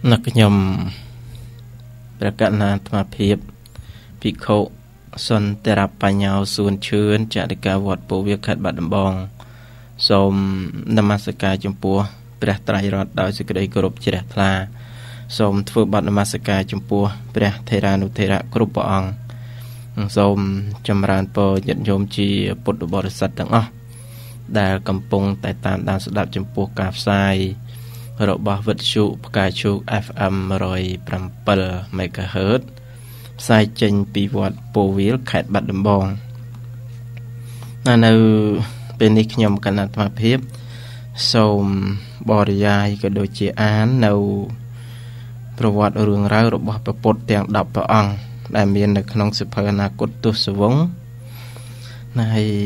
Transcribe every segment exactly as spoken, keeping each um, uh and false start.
นักยมประกาศนาธรรมเพียบพิโคสนแต่รับปัญญาส่วนเชิญจากดิกาวัดปูเวียขัดบัดบองสมนมัสการจมปัวประไตรรัตน์ดาวสกได้กรบเจริญทลาสมทวบัดนมัสการจมปัวประเทรานุเทระกรุปองสมจำรานปอยันโยมจีปุตตบริษัทต่างอ๋อได้กำปงแต่ตามดานสดับจมปัวกาบไซระบบวิทยุประกาศชู เอฟ เอ็ม รอยปรำเปิลเมกะเฮิรตซ์สายเจนปีวัดโปวิลแขดบัดดมบองนั่นเอาเป็นนิคยมกันนัดมาเพียบสมบริยายก็โดยเจอานเอาประวัติเรื่องราวระบบประปดเตียงดับประอังได้เมียนในขนมสุภานากุตุสวงใน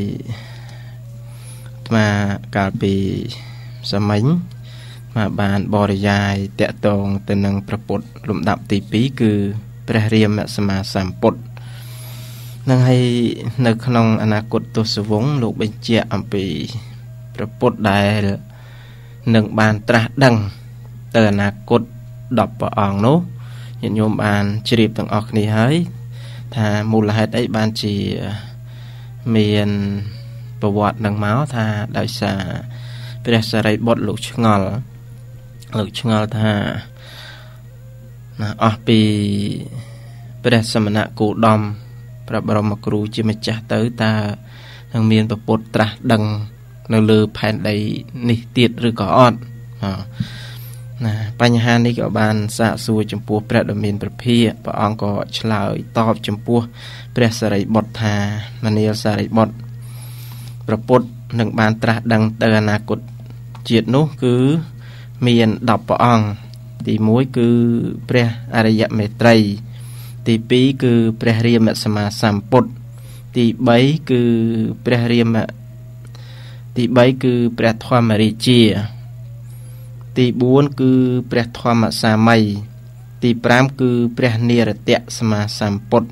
มาการปีสมัยมาบานบริยายเตะตองแต่นังประปดลมดับตีปีคือประเรียมสมาสามปดนั่งให้ในขนมอนาคตตัวสวงลูกเป็นเจียอัมปีประปดได้หนึ่งบานตราดังเตออนาคตดับปะอ่างโน้เห็นโยมบานจรีบต่างออกนี้ให้ถ้ามูลเหตุไอ้บานจีเมียนประวัติดังเมาส์ถ้าได้สาเป็นสายบทลูกชงอลลูกชงอลถ้านะออกปีเป็นสมณะกูดอมพระบรมครูจิมจักเตอตาทางเมียนประปดตราดังในเลือแผ่นใดนิติดหรือก่ออดนะปัญหานี้ก็บานสะสูจมปัวพระดมินประเพียพระองค์ก็ฉลาดตอบจมปัวพระสายบทธามณีสายบทประปดหนึ่งบานตราดังเตออนาคตเจียดนู้คือเมียนดับปะองตีมุ้ยคือพระอริยเมตรัยตีปีคือพระเรียมสมาสัมปดตีใบคือพระเรียมตีใบคือพระธรรมริเจียตีบุญคือพระธรรมสามัยตีพรามคือพระเนรเตะสมาสัมปด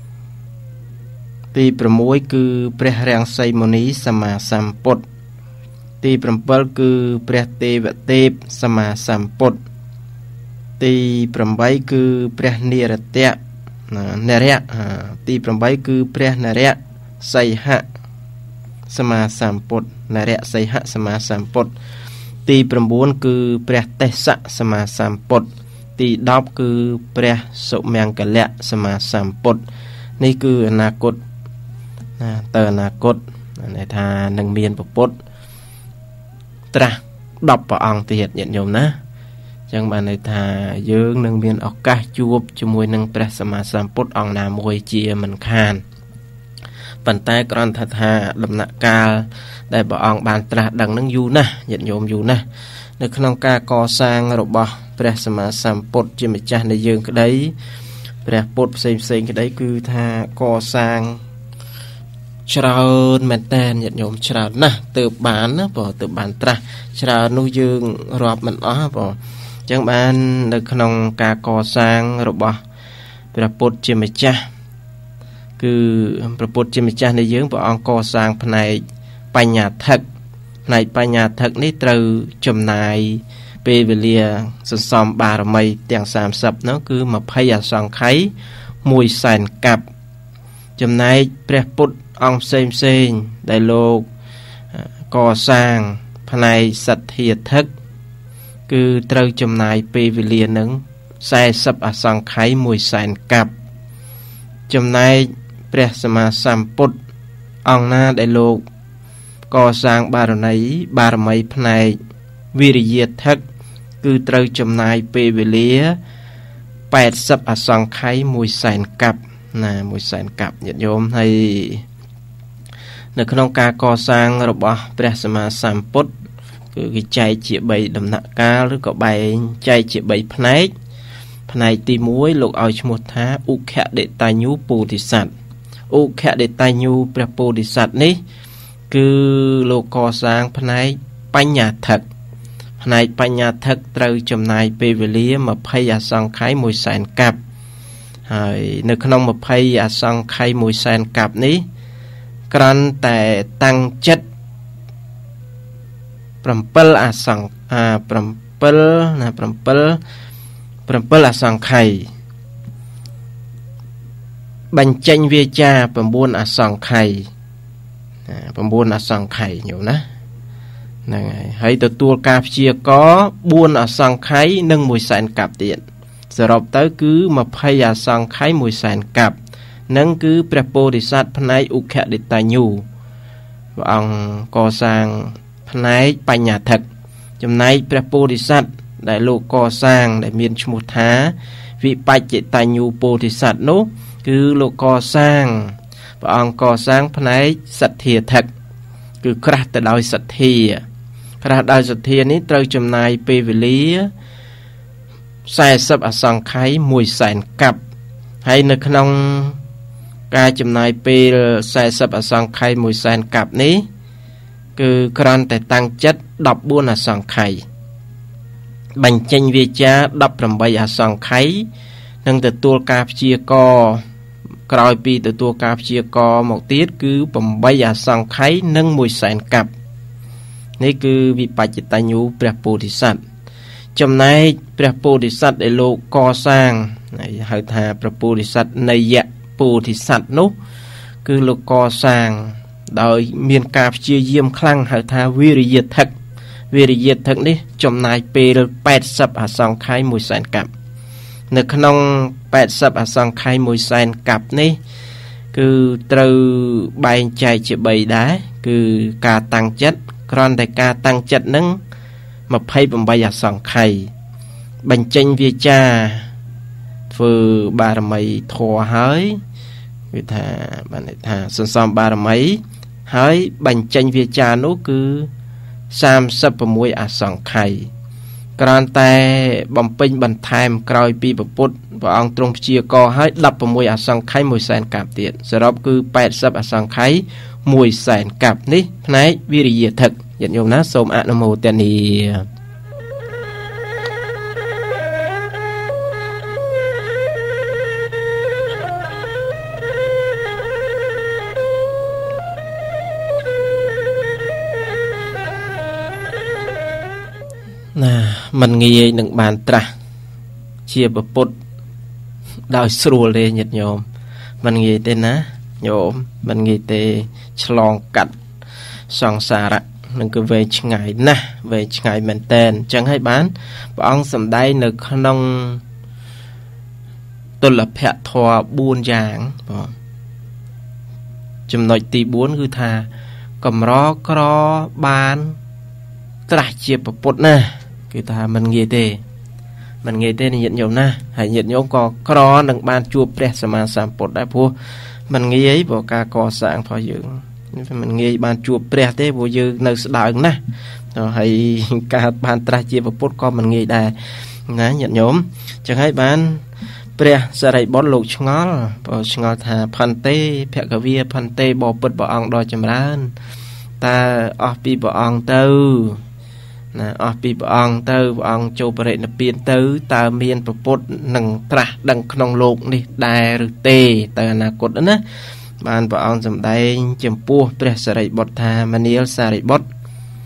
ตีประมวยคือพระแรงไซมนีสมาสัมปดตีปรำเปิลคือพระเทวเทพสมาสัมปดตีปรำใบคือพระเนรเตะเนรยะตีปรำใบคือพระเนรยะไซหะสมาสัมปดเนรยะไซหะสมาสัมปดตีปรำบุญคือพระเตสะสมาสัมปดตีดอบคือพระสุเมงกะเละสมาสัมปดนี่คืออนาคตเตออนาคตในทางนังเมียนประปดตราดับปะอังตีเหตุยันโยมนะจังบานในทาเยื้องนังเมียนออกกาจูบจมวยนังพระสมาสัมพุทธอังนามวยเจียมันคานปันใต้กรอนทัทาลำนักกาได้ปะอังบานตราดังนังอยู่นะยันโยมอยู่นะในขนมกาก่อสร้างระบบพระสมาสัมพุทธจิมจันในเยื้องก็ได้พระพุทธเซมๆก็ได้คือทาก่อสร้างชราวนแมนแตนยันโยมชราวนนะเติบบานนะปอเติบบานตราชราวนนูยืงรอบมันอ๋อปอจังบานในขนมกาก่อสร้างระบบพระพุทธเจมิจ้าคือพระพุทธเจมิจ้าในยืงปอองก่อสร้างภายในปัญญาทักในปัญญาทักนี้ตรูจำนายเปเวเลียสสอมบารมีเตียงสามสับนั่นคือมาพยาสังไขมวยแสนกับจำนายพระพุทธองเซมเซนได้โลกก่อสร้างภายในสัตเทียทักคือตรูจำนายเปวิเลียนึงใส่สับอสังไขมวยแสนกับจำนายพระสมาสัมพุทธองนาได้โลกก่อสร้างบารมีบารมีภายในวิริยทักคือตรูจำนายเปวิเลียแปดสับอสังไขมวยแสนกับนะมวยแสนกับญาติโยมให้ในขนมกาก่อสร้างระบบพระสมาสัมพุทธคือใจเจียใบดำหนักกาหรือก็ใบใจเจียใบพนัยพนัยตีมวยลูกเอาชมุท้าอุแขเดตายูปูติสัตอุแขเดตายูพระปูติสัตนี้คือลูกก่อสร้างพนัยปัญญาทักพนัยปัญญาทักตรูจำนายเปเวเลียมาพยาสังไขมวยแสนกับในขนมมาพยาสังไขมวยแสนกับนี้กรันแต่ตั้งจัดปรำเปิลอาสังอาปรำเปิลนะปรำเปิลប្រំពល់អសង្ខ័យបញ្ចេញវាចាប្រមូលអសង្ខ័យប្រមូលអសង្ខ័យញោមណាហ្នឹងហើយហើយទទួលការព្យាករបួនអសង្ខ័យនិងមួយសែនកាប់ទៀតសរុបទៅគឺยี่สิบអសង្ខ័យមួយសែនកាប់នឹងគឺព្រះពោធិសត្វផ្នែកឧខដិតញ្ញូព្រះអង្គកសាងផ្នែកបញ្ញាធិកចំណែកព្រះពោធិសត្វដែលលោកកសាងដែលមានឈ្មោះថាវិបច្ចតញ្ញូពោធិសត្វនោះគឺលោកកសាងព្រះអង្គកសាងផ្នែកសទ្ធាធិកគឺក្រាស់ទៅដោយសទ្ធាក្រាស់ដោយសទ្ធានេះត្រូវចំណាយពេលវេលាสี่สิบអសង្ខ័យមួយសែនកាប់ហើយនៅក្នុងការចំណាយពេលสี่สิบអសង្ខ័យមួយសែនកាប់នេះគឺគ្រាន់តែតាំងចិត្តដប់បួនអសង្ខ័យបញ្ចេញវាចាដប់ប្រាំបីអសង្ខ័យនិងទទួលការព្យាករក្រោយពីទទួលការព្យាករមកទៀតគឺប្រាំបីអសង្ខ័យនិងមួយសែនកាប់នេះគឺវិបច្ចតញ្ញូព្រះពោធិសត្វចំណែកព្រះពោធិសត្វដែលលោកកសាងហៅថាព្រះពោធិសត្វនៃយៈពោធិសត្វនោះគឺលោកកសាងដោយមានការព្យាយាមខ្លាំងហៅថាវិរិយធិកវិរិយធិកនេះចំណាយពេលแปดสิบអសង្ខ័យមួយសែនកាប់នៅក្នុងแปดสิบអសង្ខ័យមួយសែនកាប់នេះគឺត្រូវបែងចែកជាបីដែរគឺការតាំងចិត្តគ្រាន់តែការតាំងចិត្តនឹងยี่สิบแปดអសង្ខ័យបញ្ចេញវាចាធ្វើបារមីធម៌ហើយគឺថាបានន័យថាសន្សំបារមីហើយបញ្ចេញវាចានោះគឺ三十六អសង្ខ័យគ្រាន់តែបំពេញបន្ថែមក្រោយពីព្រះពុទ្ធព្រះអង្គទ្រង់ព្យាករឲ្យដប់ប្រាំអសង្ខ័យមួយសែនកាប់ទៀតសរុបគឺแปดสิบអសង្ខ័យមួយសែនកាប់នេះផ្នែកវិរិយធិកញាតិញោមណាសូមអនុមោទនាណាមិនងាយនឹងបានត្រាស់ជាពុទ្ធដោយស្រួលទេញាតិញោមមិនងាយទេណាញោមមិនងាយទេឆ្លងកាត់សង្សារៈនឹងគឺវែងឆ្ងាយណាស់វែងឆ្ងាយមែនតែនអញ្ចឹងហើយបានព្រះអង្គសម្ដែងនៅក្នុងទុលភៈធម៌បួនយ៉ាងបងចំណុចទីបួនគឺថាកម្រក្របានត្រាស់ជាពុទ្ធណាគឺថាមិនងាយទេមិនងាយទេញាតិញោមណាហើយញាតិញោមក៏ក្រនឹងបានជួបព្រះសម្មាសម្ពុទ្ធដែរព្រោះមិនងាយព្រោះការកសាងរបស់យើងមិនងាយបានជួបព្រះទេព្រោះយើងនៅស្ដើងណាស់ហើយការបានត្រាស់ជាពុទ្ធក៏មិនងាយដែរណាញាតិញោមចឹងហើយបានព្រះសារីបុត្រលោកឆ្ងល់ព្រោះឆ្ងល់ថាផន្តេភគវាផន្តេបពុទ្ធព្រះអង្គដ៏ចម្រើនតើអស់ពីព្រះអង្គទៅណាអស់ពីព្រះអង្គទៅព្រះអង្គចូលបរិនិព្វានទៅតើមានប្រពុតនឹងត្រាស់ដឹងក្នុងលោកនេះដែរឬទេទៅអនាគតណាបានព្រះអង្គសម្ដែងចំពោះព្រះសារីបុត្រថាមនាលសារីបុត្រ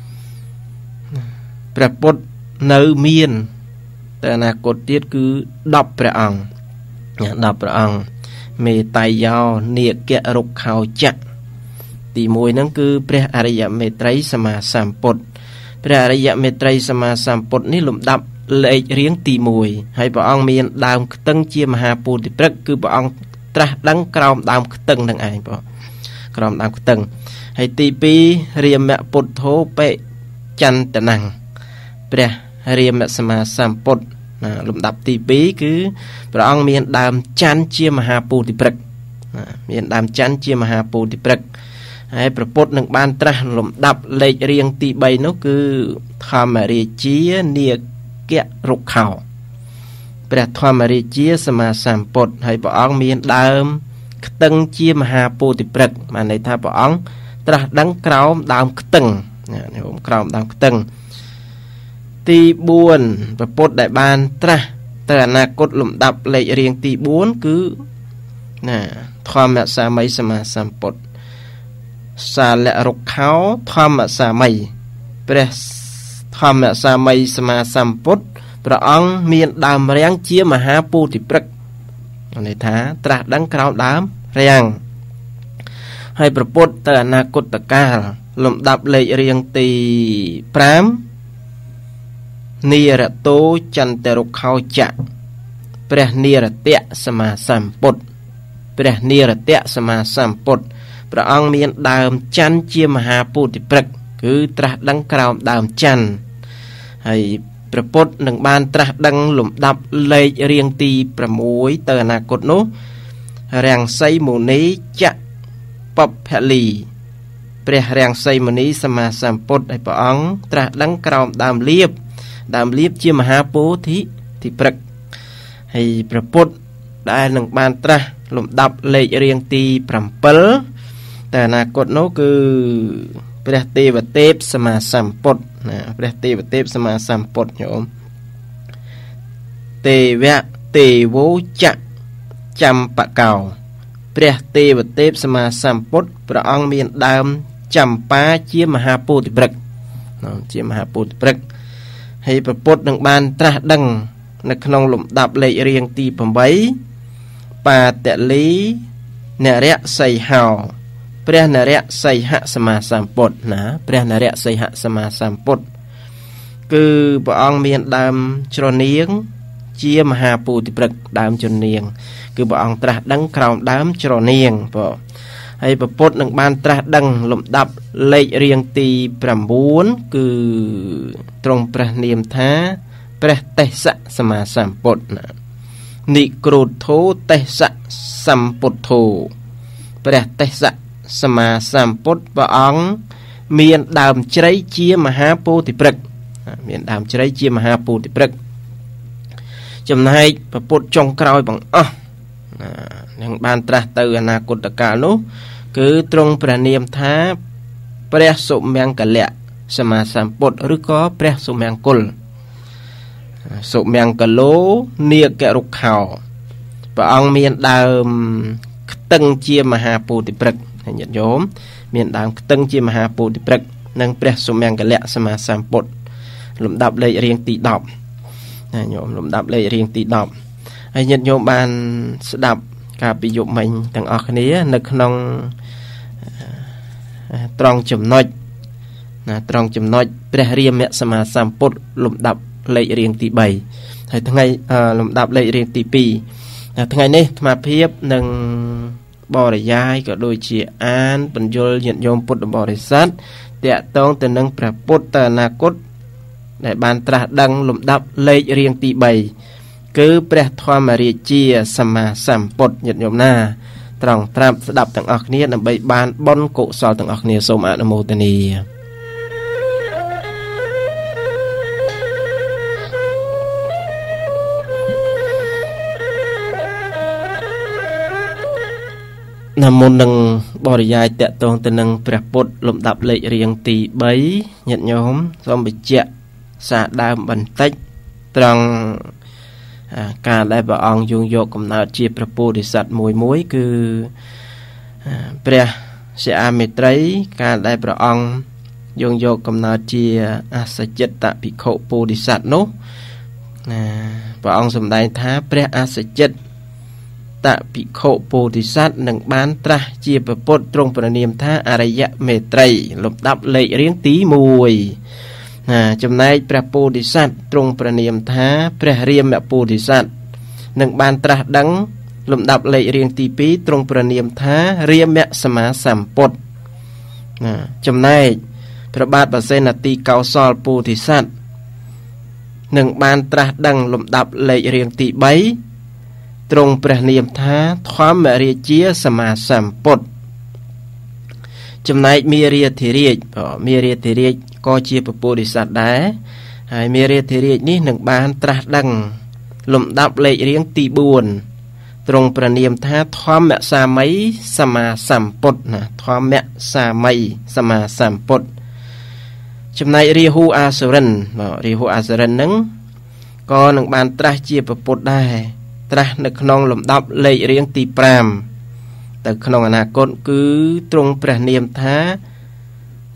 ព្រះពុទ្ធនៅមានទៅអនាគតទៀតគឺដប់ព្រះអង្គដប់ព្រះអង្គមេតៃយោនាគៈរុក្ខោចៈទីមួយហ្នឹងគឺព្រះអរិយមេត្រីសម្មាសម្ពុទ្ធព្រះអរិយមេត្រីសម្មាសម្ពុទ្ធនេះលំដាប់លេខរៀងទីមួយហើយព្រះអង្គមានដើមខ្ទឹងជាមហាពោធិព្រឹក្សគឺព្រះអង្គត្រាស់ដឹងក្រោមដើមខ្ទឹងនឹងឯងបងក្រោមដើមខ្ទឹងហើយទីពីររាមពុទ្ធោបេចន្តនំព្រះរាមសម្មាសម្ពុទ្ធណាលំដាប់ទីពីរគឺព្រះអង្គមានដើមច័ន្ទជាមហាពោធិព្រឹក្សមានដើមច័ន្ទជាមហាពោធិព្រឹក្សហើយព្រះពុទ្ធនឹងបានត្រាស់លំដាប់លេខរៀងទីបីនោះគឺធម្មរាជានាគៈរុក្ខោព្រះធម្មរាជាសម្មាសម្ពុទ្ធហើយព្រះអង្គមានដើមខ្ទឹងជាមហាពោធិព្រឹក្សបានន័យថាព្រះអង្គត្រាស់ដឹងក្រោមដើមខ្ទឹងណាក្រោមដើមខ្ទឹងទីបួនព្រះពុទ្ធដែលបានត្រាស់ទៅអនាគតលំដាប់លេខរៀងទីបួនគឺណាធម្មសាមីសម្មាសម្ពុទ្ធសាលរុក្ខោធម្មសាមីព្រះធម្មសាមីសម្មាសម្ពុទ្ធព្រះអង្គមានដើមរាំងជាមហាពោធិព្រឹក្សន័យថាត្រាស់ដឹងក្រោមដើមរាំងហើយព្រះពុទ្ធទៅអនាគតកាលលំដាប់លេខរៀងទីប្រាំនិរតោចន្ទរុខោចៈព្រះនិរតៈសមាសម្ពុទ្ធព្រះនិរតៈសមាសម្ពុទ្ធព្រះអង្គមានដើមច័ន្ទជាមហាពោធិព្រឹក្សគឺត្រាស់ដឹងក្រោមដើមច័ន្ទហើយព្រះពុទ្ធនឹងបានត្រាស់ដឹងលំដាប់លេខរៀងទីប្រាំមួយទៅអនាគតនោះរាំងសីមុនីចៈបភលីព្រះរាំងសីមុនីសមាសម្ពុទ្ធឲ្យព្រះអង្គត្រាស់ដឹងក្រោមដើមលៀបដើមលៀបជាមហាពោធិធិព្រឹក្សហើយព្រះពុទ្ធដែលនឹងបានត្រាស់លំដាប់លេខរៀងទីប្រាំពីរតែអនាគតនោះគឺព្រះទេវទេពសមាសម្ពុទ្ធណាព្រះទេវទេពសមាសម្ពុទ្ធញោមទេវៈទេវោចៈចំបកោព្រះទេវទេពសមាសម្ពុទ្ធព្រះអង្គមានដើមចម្ប៉ាជាមហាពោធិព្រឹក្សជាមហាពោធិព្រឹក្សហើយព្រះពុទ្ធនឹងបានត្រាស់ដឹងនៅក្នុងលំដាប់លេខរៀងទីប្រាំបីបាតលីនរៈសីហោព្រះនរៈសីហសមាសម្ពុទ្ធណាព្រះនរៈសីហសមាសម្ពុទ្ធគឺព្រះអង្គមានដើមជ្រនាងជាមហាពោធិព្រឹក្សដើមជ្រនាងគឺព្រះអង្គត្រាស់ដឹងក្រោមដើមជ្រនាងបងហើយព្រះពុទ្ធនឹងបានត្រាស់ដឹងលំដាប់លេខរៀងទីប្រាំបួនគឺទ្រង់ព្រះនាមថាព្រះទេសៈសមាសម្ពុទ្ធណានិក្រូធោទេសៈសម្ពុទ្ធោព្រះទេសៈសមាសម្ពុទ្ធព្រះអង្គមានដើមជ្រៃជាមហាពោធិព្រឹក្សមានដើមជ្រៃជាមហាពោធិព្រឹក្សចំណែកព្រះពុទ្ធចុងក្រោយបង្អស់នឹងបានត្រាស់ទៅអនាគតកាលនោះគឺទ្រង់ព្រះនាមថាព្រះសុមង្គលៈសមាសម្ពុទ្ធឬក៏ព្រះសុមង្គលសុមង្គឡូនាគរុខោព្រះអង្គមានដើមខ្ទឹងជាមហាពោធិព្រឹក្សញាតិញោមមានដើមខ្ទឹងជាមហាពោធិព្រឹក្សនិងព្រះសុមង្គលៈសមាសម្ពុទ្ធលំដាប់លេខរៀងទីដប់ណាញោមលំដាប់លេខរៀងទីដប់ហើយញាតិញោមបានស្ដាប់ការពីយប់មិញទាំងអស់គ្នានៅក្នុងត្រង់ចំណុចណាត្រង់ចំណុចព្រះរាមសមាសម្ពុទ្ធលំដាប់លេខរៀងទីបីហើយថ្ងៃលំដាប់លេខរៀងទីពីរថ្ងៃនេះអាត្មាភាពនឹងបរិយាយក៏ដូចជាអានបញ្យលញាតិញោមពុទ្ធបរិស័ទតាក់ទងទៅនឹងព្រះពុទ្ធទៅអនាគតដែលបានត្រាស់ដឹងលំដាប់លេខរៀងទីបីគឺព្រះធម្មរាជាសមាសម្ពុទ្ធញាតិញោមណាត្រង់ត្រាប់ស្ដាប់ទាំងអស់គ្នាដើម្បីបានបុណ្យកុសលទាំងអស់គ្នាសូមអនុមោទនាណាមុននឹងបរិយាយតាក់ទងទៅនឹងព្រះពុទ្ធលំដាប់លេខរៀងទីបីញាតិញោមសូមបញ្ជាក់សារដើមបន្តិចត្រង់ការដែលព្រះអង្គយងយកកំណើតជាព្រះពោធិសត្វមួយមួយគឺព្រះសិអាមេត្រីការដែលព្រះអង្គយងយកកំណើតជាអសចិត្តតភិក្ខុពោធិសត្វនោះណាព្រះអង្គសម្ដែងថាព្រះអសចិត្តតភិក្ខុពោធិសត្វនឹងបានត្រាស់ជាព្រះពុទ្ធទ្រង់ព្រះនាមថាអរិយមេត្រីលំដាប់លេខរៀងទីមួយណាចំណែកព្រះពោធិសត្វទ្រង់ព្រះនាមថាព្រះរាមពោធិសត្វនឹងបានត្រាស់ដឹងលំដាប់លេខរៀងទីពីរទ្រង់ព្រះនាមថារាមសមាសម្ពុទ្ធណាចំណែកព្រះបាទបសេនទីកោសលពោធិសត្វនឹងបានត្រាស់ដឹងលំដាប់លេខរៀងទីបីទ្រង់ព្រះនាមថាធម្មរាជាសមាសម្ពុទ្ធចំណែកមេរាធិរាជមេរាធិរាជក៏ជាពពុទ្ធិសត្វដែរហើយមេរាធិរាជនេះនឹងបានត្រាស់ដឹងលំដាប់លេខរៀងទីបួនទ្រង់ព្រះនាមថាធម្មសាមីសមាសម្ពុទ្ធណាធម្មសាមីសមាសម្ពុទ្ធចំណែករាហូអាសុរិនរាហូអាសុរិននឹងក៏នឹងបានត្រាស់ជាពពុទ្ធដែរត្រាស់នៅក្នុងលំដាប់លេខរៀងទី5ទៅក្នុងអនាគតគឺទ្រង់ព្រះនាមថា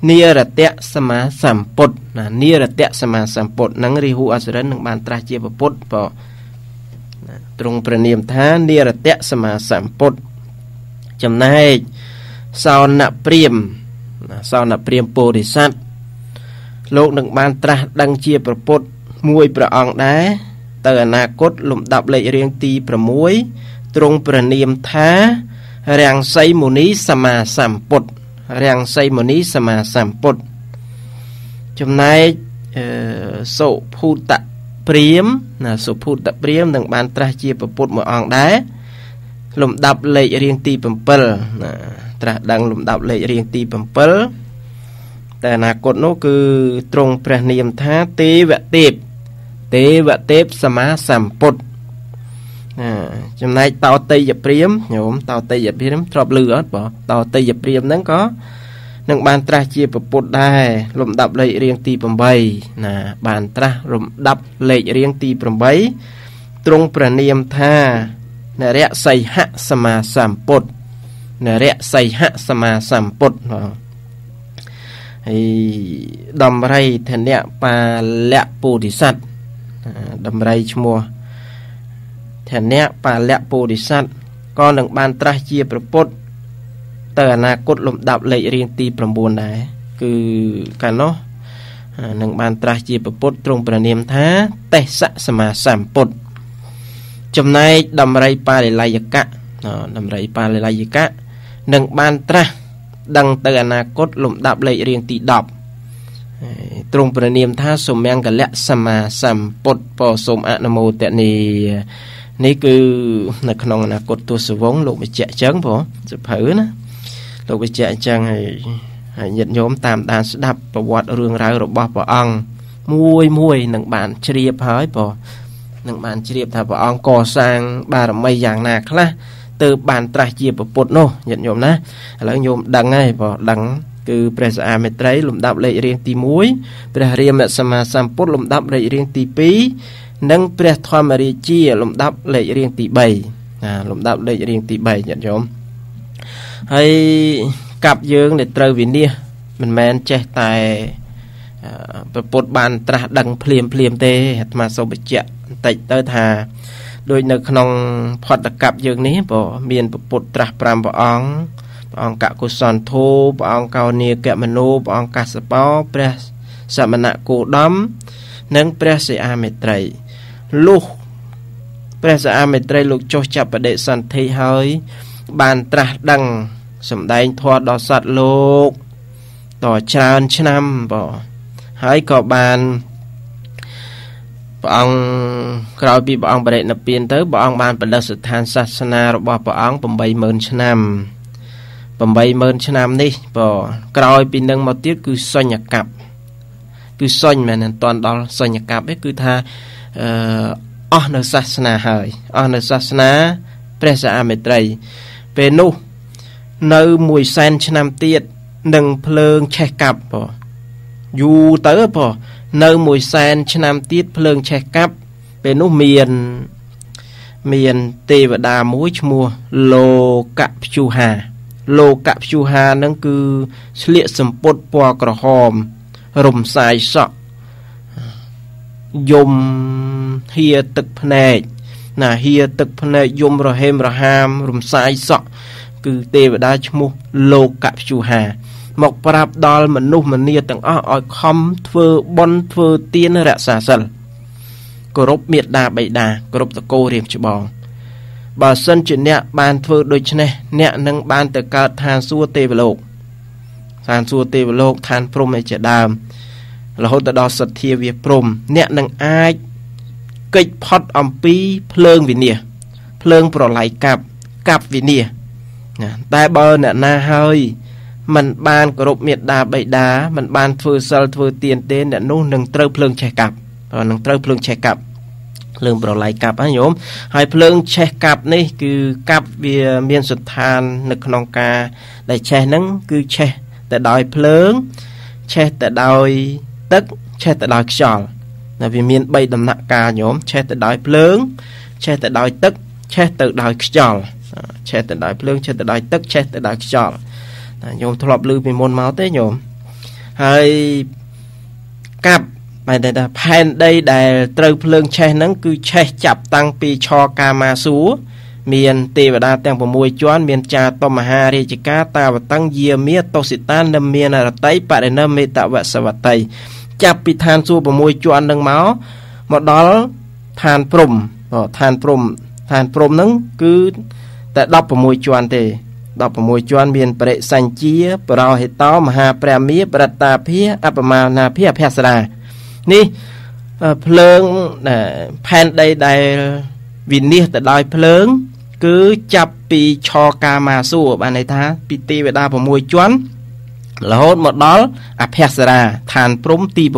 นิรตะสมาสัมปุตนะนิรตะสมาสัมปุตนังริหูอสุรนังบานตราเจียปุตปอตรงประเนียมท่านิรตะสมาสัมปุตจำนายสาวนับเปรียมสาวนับเปรียมโพธิสัตว์โลกหนึ่งบานตราดังเจียประปุตมวยประองได้เตออนาคตลุมดับเลยเรียงตีประมวยตรงประเนียมท่าเรียงไซมุนีสมาสัมปุตเรียงไซมุนีสมาสัมปุตจำนายโสภูตะเปรียมนะโสภูตะเปรียมหนึ่งบานตราเจียประปุตมาอองได้ลุมดับเลยเรียงตีเป็นเปิลนะตราดังลุมดับเลยเรียงตีเป็นเปิลแต่อนาคตนู้คือตรงประเนียมท่าเตวะเทพเตวะเทพสมาสัมปุตจำนายเตาตีหยับเปรียมโยมเตาตีหยับเปรียมชอบลืออ่ะบ่เตาตีหยับเปรียมนั้นก็หนึ่งบานตราเจียประปุตได้ลมดับเลยเรียงตีประใบนะบานตราลมดับเลยเรียงตีประใบตรงประเนียมท่าเนระไสหะสมาสัมปุตเนระไสหะสมาสัมปุตไอ้ดำไรเทนเนะปาละโพธิสัตว์ดำไรชมัวแทนเนี้ยปาละโพธิสัตว์ก็หนึ่งบานตราเจียประปุตเตออนาคตลมดับเลยเรียงตีประมูลได้คือกันเนาะหนึ่งบานตราเจียประปุตตรงประเนียมท่าเตสะสมาสัมปุตจำนายดำไรปาเลไลยกะดำไรปาเลไลยกะหนึ่งบานตราดังเตออนาคตลมดับเลยเรียงตีดับตรงประเนียมท่าสมยังกันและสมาสัมปุตปอสมอนุโมทนีนี่คือในขนมอนาคตตัวสวงลูกไปแจกจังผมจะเผยนะลูกไปแจกจังให้ให้ญาติโยมตามดานสดับประวัติเรื่องราวរបស់ព្រះអង្គមួយមួយនឹងបានជ្រាបហើយបងនឹងបានជ្រាបថាព្រះអង្គកសាងបារមីយ៉ាងណាខ្លះទើបបានត្រាស់ជាពុទ្ធនោះញាតិញោមណាឥឡូវញោមដឹងហើយបងដឹងគឺព្រះសអាមេត្រីលំដាប់លេខរៀងទីមួយព្រះរាមសមាសម្ពុទ្ធលំដាប់លេខរៀងទីពីរនិងព្រះធម្មរាជាលំដាប់លេខរៀងទីបីណាលំដាប់លេខរៀងទីបីញាតិញោមហើយកាប់យើងដែលត្រូវវិនិច្ឆ័យមិនមែនចេះតែព្រះពុទ្ធបានត្រាស់ដឹងភ្លាមភ្លាមទេអាត្មាសូមបញ្ជាក់បន្តិចទៅថាដោយនៅក្នុងផតកັບយើងនេះបើមានព្រះពុទ្ធត្រាស់ប្រាំព្រះអង្គព្រះអង្គកុសលធោព្រះអង្គកោនីកមនោព្រះអង្គកសបោព្រះសមណគោតមនិងព្រះសិអាមេត្រីលុះព្រះសិអាមេត្រីលោកចុះចាប់បដិសន្ធិហើយបានត្រាស់ដឹងសម្ដែងធម៌ដល់សត្វលោកតច្រើនឆ្នាំបើហើយក៏បានព្រះអង្គក្រោយពីព្រះអង្គបរិនិព្វានទៅព្រះអង្គបានបដិស្ថានសាសនារបស់ព្រះអង្គ eight thousand ឆ្នាំ eight thousand ឆ្នាំនេះបើក្រោយពីនឹងមកទៀតគឺសញ្ញកັບគឺសញ្ញមែនមិនតាន់ដល់សញ្ញកັບទេគឺថាអឺអស់នៅសាសនាហើយអស់នៅសាសនាព្រះសិអាមេត្រីពេលនោះនៅមួយសែនឆ្នាំទៀតនឹងភ្លើងឆេះកាប់បើយូរទៅបើនៅមួយសែនឆ្នាំទៀតភ្លើងឆេះកាប់ពេលនោះមានមានទេវតាមួយឈ្មោះលោកព្យុហាលោកព្យុហានឹងគឺស្លៀកសម្ពុតពណ៌ក្រហមរំសាយសក់យំហៀទឹកភ្នែកណាហៀទឹកភ្នែកយំរហេមរហាមរំសាយសក់គឺទេវតាឈ្មោះលោកព្យុហាមកប្រាប់ដល់មនុស្សម្នាទាំងអស់ឲ្យខំធ្វើបុណ្យធ្វើទានរក្សាសិលគោរពមេត្តាបិតាគោរពតកូរៀមច្បងបើសិនជាអ្នកបានធ្វើដូច្នេះអ្នកនឹងបានទៅកើតឋានសួគ៌ទេវលោកឋានសួគ៌ទេវលោកឋានព្រហ្មឯជាដើមរហូតដល់សទ្ធាវាព្រហ្មអ្នកនឹងអាចកិច្ចផុតអំពីភ្លើងវិនាសភ្លើងប្រល័យកាប់កាប់វិនាសណាតែបើអ្នកណាហើយมันបានគោរពមេត្តាបិតាมันបានធ្វើសិលធ្វើទានទេអ្នកនោះនឹងត្រូវភ្លើងឆេះកាប់នឹងត្រូវភ្លើងឆេះកាប់ភ្លើងប្រល័យកាប់ហ្នឹងញោមហើយភ្លើងឆេះកាប់នេះគឺកាប់វាមានស្ថាននៅក្នុងការដែលឆេះហ្នឹងគឺឆេះតែដោយភ្លើងឆេះតែដោយទឹកឆេះតែដោយខ្យល់តែវាមានបីដំណាក់កាលញោមឆេះតែដោយភ្លើងឆេះតែដោយទឹកឆេះទៅដោយខ្យល់ឆេះទៅដោយភ្លើងឆេះទៅដោយទឹកឆេះទៅដោយខ្យល់ញោមធ្លាប់ឮពីមុនមកទេញោមហើយកាប់បែរតែផែនដីដែលត្រូវភ្លើងឆេះហ្នឹងគឺឆេះចាប់តាំងពីឆកាមាសួរមានទេវតាទាំង6ជាន់មានចាតមហារាជការតាវតੰយាមាតោសិតាននិងមានរតីបរិណិមេតវសវតីចាប់ពីឋានសួគ៌6ជាន់នឹងមកមកដល់ឋានព្រំឋានព្រំឋានព្រំហ្នឹងគឺតែ16ជាន់ទេ16ជាន់មានបរិសញ្ជាបរោហេតោមហាព្រះមាប្រត្តាភាអបមានាភាអភស្រានេះភ្លើងផែនដីដែលវិនិច្ឆ័យទៅដោយភ្លើងគឺចាប់ពីឆកាមាសួរបានន័យថាពីទេវតា6ជាន់រហូតមកដល់អភស្រាឋានព្រំទី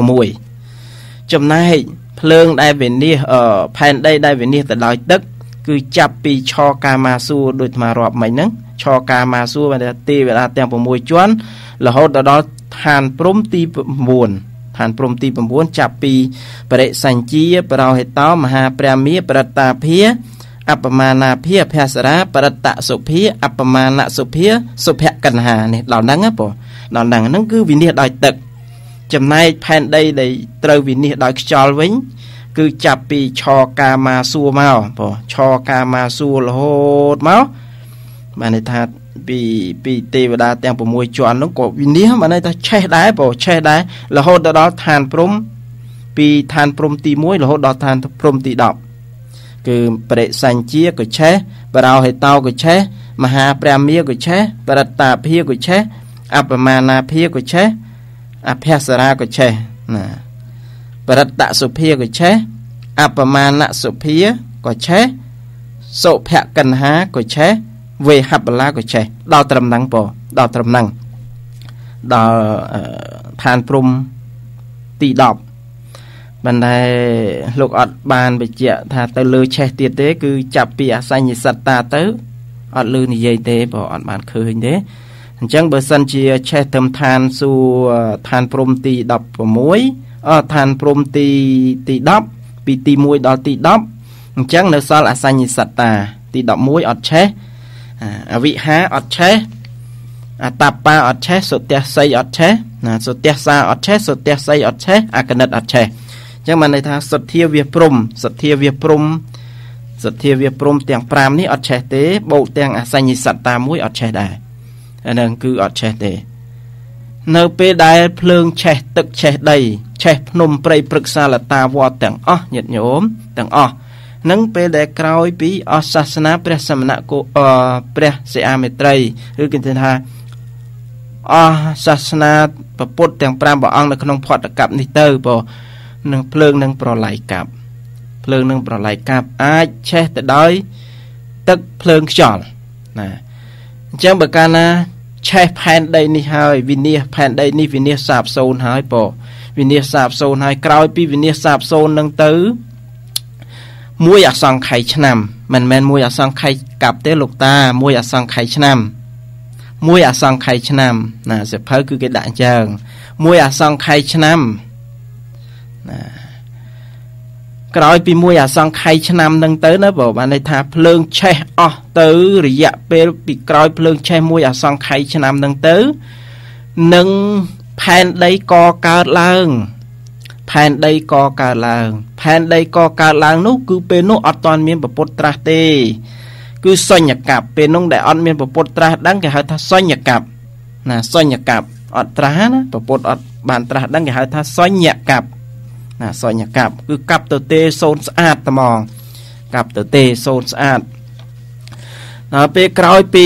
6ចំណែកភ្លើងដែលវិនិច្ឆ័យផែនដីដែលវិនិច្ឆ័យទៅដោយទឹកគឺចាប់ពីឆកាមាសួរដូចមករាប់មិញហ្នឹងឆកាមាសួរបានថាទេវតាទាំង6ជាន់រហូតដល់ឋានព្រំទី9ឋានព្រំទី9ចាប់ពីបរិសញ្ជាបរោហេតោមហាព្រះមាប្រត្តាភាអបមានាភាអភស្រាប្រតៈសុភាអបមានសុភាសុភកណ្ហានេះដល់ហ្នឹងណាបងដល់ហ្នឹងហ្នឹងគឺវិនិច្ឆ័យដោយទឹកចំណែកផែនដីដែលត្រូវវិនិច្ឆ័យដោយខ្យល់វិញគឺចាប់ពីឆកាមាសួរមកបងឆកាមាសួររហូតមកបានន័យថាពីពីទេវតាទាំង6ជាន់នោះក៏វិនិច្ឆ័យបានន័យថាឆេះដែរបងឆេះដែររហូតដល់ឋានព្រំពីឋានព្រំទី1រហូតដល់ឋានព្រំទី10គឺបរិសញ្ជាក៏ឆេះបរោហេតោក៏ឆេះមហាព្រះមាក៏ឆេះប្រត្តាភាក៏ឆេះអបមានាភាក៏ឆេះអភស្រាក៏ឆេះណាប្រតៈសុភាក៏ឆេះអបមានសុភាក៏ឆេះសុភកណ្ហាក៏ឆេះវេហបលាក៏ឆេះដល់ត្រឹមហ្នឹងបងដល់ត្រឹមហ្នឹងដល់ឋានព្រំទី10បានតែលោកអត់បានបញ្ជាក់ថាទៅលើឆេះទៀតទេគឺចាប់ពីអសញ្ញសត្តាទៅអត់លឺនិយាយទេបងអត់បានឃើញទេអញ្ចឹងបើសិនជាឆេះទៅឋានសួគ៌ឋានព្រំទី16អឋានព្រំទីទី10ពីទី1ដល់ទី10អញ្ចឹងនៅសល់អសញ្ញសត្តាទី11អត់ឆេះអវិហាអត់ឆេះអតបាអត់ឆេះសុទស្សីអត់ឆេះណាសុទសាអត់ឆេះសុទស្សីអត់ឆេះអកណិតអត់ឆេះអញ្ចឹងបានន័យថាសទ្ធាវាព្រំសទ្ធាវាព្រំសទ្ធាវាព្រំទាំង5នេះអត់ឆេះទេបូកទាំងអសញ្ញសត្តាមួយអត់ឆេះដែរអាហ្នឹងគឺអត់ឆេះទេនៅពេលដែលភ្លើងឆេះទឹកឆេះដីឆេះភ្នំព្រៃព្រឹក្សាលតាវត្តទាំងអស់ញាតិញោមទាំងអស់នឹងពេលដែលក្រោយពីអស់សាសនាព្រះសមណគោព្រះសិអាមេត្រីឬគេថាអស់សាសនាពុទ្ធទាំង5ព្រះអង្គនៅក្នុងផតកັບនេះទៅបើនឹងភ្លើងនឹងប្រឡ័យកັບភ្លើងនឹងប្រឡ័យកັບអាចឆេះទៅដោយទឹកភ្លើងខ្យល់ណាអញ្ចឹងបើកាលណាឆេះផែនដីនេះហើយវិនិច្ឆ័យផែនដីនេះវិនិច្ឆ័យសាបសូន្យហើយបើវិនិច្ឆ័យសាបសូន្យហើយក្រោយពីវិនិច្ឆ័យសាបសូន្យនឹងទៅមួយអសង្ខ័យឆ្នាំមិនមែនមួយអសង្ខ័យកັບទេលោកតាមួយអសង្ខ័យឆ្នាំមួយអសង្ខ័យឆ្នាំណាសិភៅគឺគេដាក់អញ្ចឹងមួយអសង្ខ័យឆ្នាំណាក្រោយពីមួយអសង្ខ័យឆ្នាំនឹងទៅណាបើបានន័យថាភ្លើងឆេះអស់ទៅរយៈពេលពីក្រោយភ្លើងឆេះមួយអសង្ខ័យឆ្នាំនឹងទៅនឹងផែនដីកកើតឡើងផែនដីកកើតឡើងផែនដីកកើតឡើងនោះគឺពេលនោះអត់ទាន់មានពពុទ្ធត្រាស់ទេគឺសញ្ញកັບពេលនោះដែលអត់មានពពុទ្ធត្រាស់ដឹងគេហៅថាសញ្ញកັບណាសញ្ញកັបអត់ត្រាស់ណាពពុទ្ធអត់បានត្រាស់ដឹងគេហៅថាសញ្ញកັបណាសញ្ញកັບគឺកັບទៅទេសូនស្អាតត្មងកັបទៅទេសូនស្អាតដល់ពេលក្រោយពី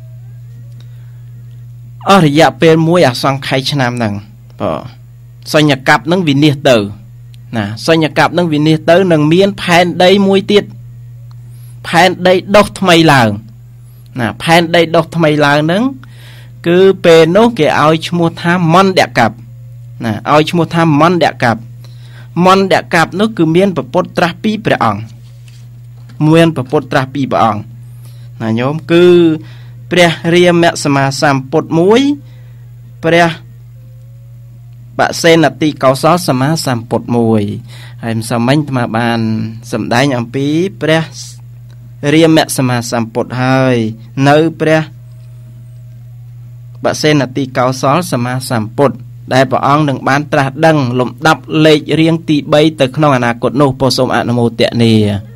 អស់រយៈពេលមួយអសង្ខ័យឆ្នាំហ្នឹងបាទសញ្ញកັບនឹងវិនិច្ឆ័យទៅណាសញ្ញកັບនឹងវិនិច្ឆ័យទៅនឹងមានផែនដីមួយទៀតផែនដីដុះថ្មីឡើងណាផែនដីដុះថ្មីឡើងហ្នឹងគឺពេលនោះគេឲ្យឈ្មោះថាមន្តកັບណាឲ្យឈ្មោះថាមន្តកັបមន្តកັບនោះគឺមានពពុទ្ធត្រាស់ពីរព្រះអង្គមានពពុទ្ធត្រាស់ពីរព្រះអង្គណាញោមគឺព្រះរាមសមាសម្ពុទ្ធមួយព្រះបសេនតិកោសលសមាសម្ពុទ្ធមួយហើយម្សិលមិញអាត្មាបានសម្ដែងអំពីព្រះរាមសមាសម្ពុទ្ធហើយនៅព្រះបសេនតិកោសលសមាសម្ពុទ្ធដែលព្រះអង្គនឹងបានត្រាស់ដឹងលំដាប់លេខរៀងទីបីទៅក្នុងអនាគតនោះពោសូមអនុមោទនា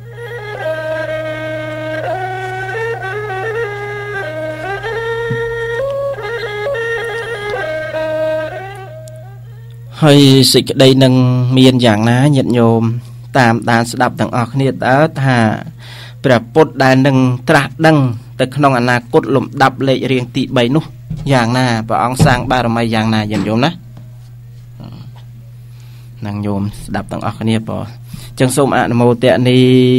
ហើយសេចក្តីនឹងមានយ៉ាងណាញាតិញោមតាមដានស្ដាប់ទាំងអស់គ្នាតើថាព្រះពុទ្ធដែលនឹងត្រាស់ដឹងទៅក្នុងអនាគតលំដាប់លេខរៀងទីបីនោះយ៉ាងណាព្រះអង្គសាងបារមីយ៉ាងណាញាតិញោមណានឹងញោមស្ដាប់ទាំងអស់គ្នាបងចឹងសូមអនុមោទនា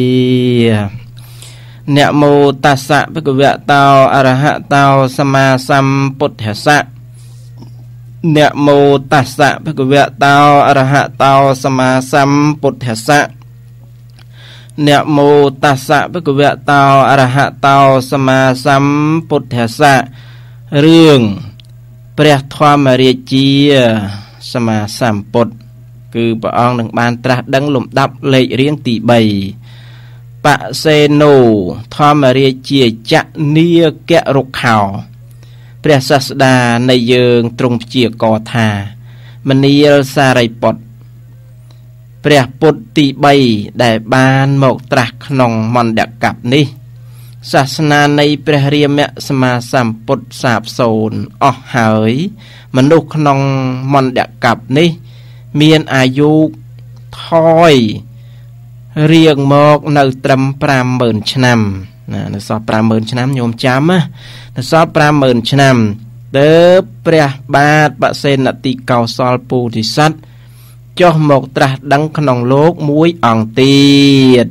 นะโมตัสสะภะคะวะโตอะระหะโตสัมมาสัมพุทธัสสะนะโมตัสสะภะคะวะโตอะระหะโตสัมมาสัมพุทธัสสะนะโมตัสสะภะคะวะโตอะระหะโตสัมมาสัมพุทธัสสะเรื่องព្រះធម្មរាជាសម្មាសម្ពុទ្ធគឺព្រះអង្គនឹងបានត្រាស់ដឹងលំដាប់លេខរៀងទីបីបសេណូធម្មរាជាចនីកៈរុក្ខោព្រះសាស្តានៃយើងទ្រង់ព្យាករថាមនាលសារីពុទ្ធព្រះពុទ្ធទីបីដែលបានមកត្រាស់ក្នុងមន្តកប្បនេះសាសនានៃព្រះរាមសម្មាសម្ពុទ្ធសាបសូន្យអស់ហើយមនុស្សក្នុងមន្តកប្បនេះមានអាយុថយរៀងមកនៅត្រឹម ប្រាំម៉ឺន ឆ្នាំណានៅសល់ ប្រាំម៉ឺន ឆ្នាំញោមចាំណានៅសល់ ប្រាំម៉ឺន ឆ្នាំទើបព្រះបាទបសេនតិកោសលពោធិសត្វចុះមកត្រាស់ដឹងក្នុងលោកមួយអង្គទៀត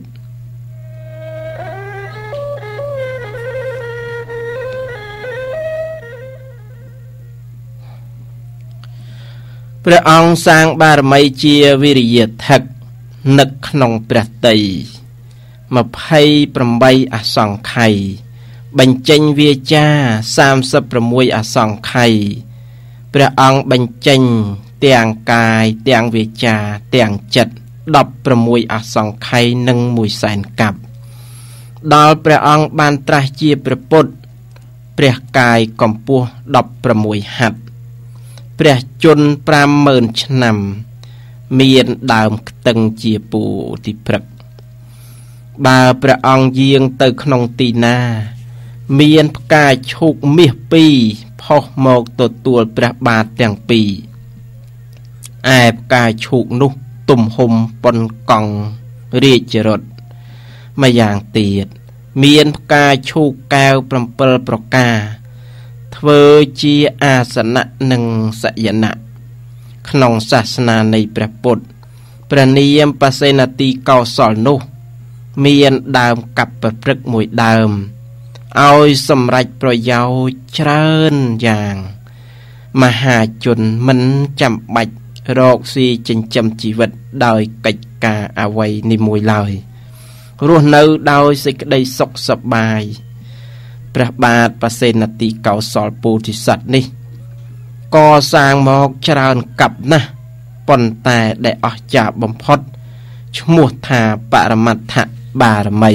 ព្រះអង្គសាងបារមីជាវិរិយថឹកនឹកក្នុងព្រះតីម្ភៃប្រាំបីអសង្ខ័យបញ្ចេញវាចាសាមសិបប្រាំមួយអសង្ខ័យព្រះអង្គបញ្ចេញទាំងកាយទាំងវាចាទាំងចិត្តដប់ប្រាំមួយអសង្ខ័យនិងមួយសែនកាប់ដល់ព្រះអង្គបានត្រាស់ជាព្រះពុទ្ធព្រះកាយកម្ពស់ដប់ប្រាំមួយហត្ថព្រះជន្ម ប្រាំម៉ឺន ឆ្នាំមានដើមខ្ទឹងជាពូទីព្រឹកបើព្រះអង្គយាងទៅក្នុងទីណាមានផ្កាឈូកមាសពីរផុសមកទទួលព្រះបាទទាំងពីរឯផ្កាឈូកនោះទំហំប៉ុនកង់រាជរថម្យ៉ាងទៀតមានផ្កាឈូកកែវប្រាំពិលប្រការធ្វើជាអាសនៈនិងសយណៈក្នុងសាសនានៃព្រះពុទ្ធព្រះនាមបសេនតិកោសលនោះមានដើមកាប់ប្រព្រឹត្តមួយដើមឲ្យសម្រេចប្រយោជន៍ច្រើនយ៉ាងមហាជនមិនចាំបាច់រកស៊ីចិញ្ចឹមជីវិតដោយកិច្ចការអ្វីនីមួយឡើយរស់នៅដោយសេចក្តីសុខសប្បាយព្រះបាទបសេនតិកោសលពោធិសត្វនេះកសាងមកច្រើនកັບណាស់ប៉ុន្តែដែលអស្ចារ្យបំផុតឈ្មោះថាបរមត្ថបារមី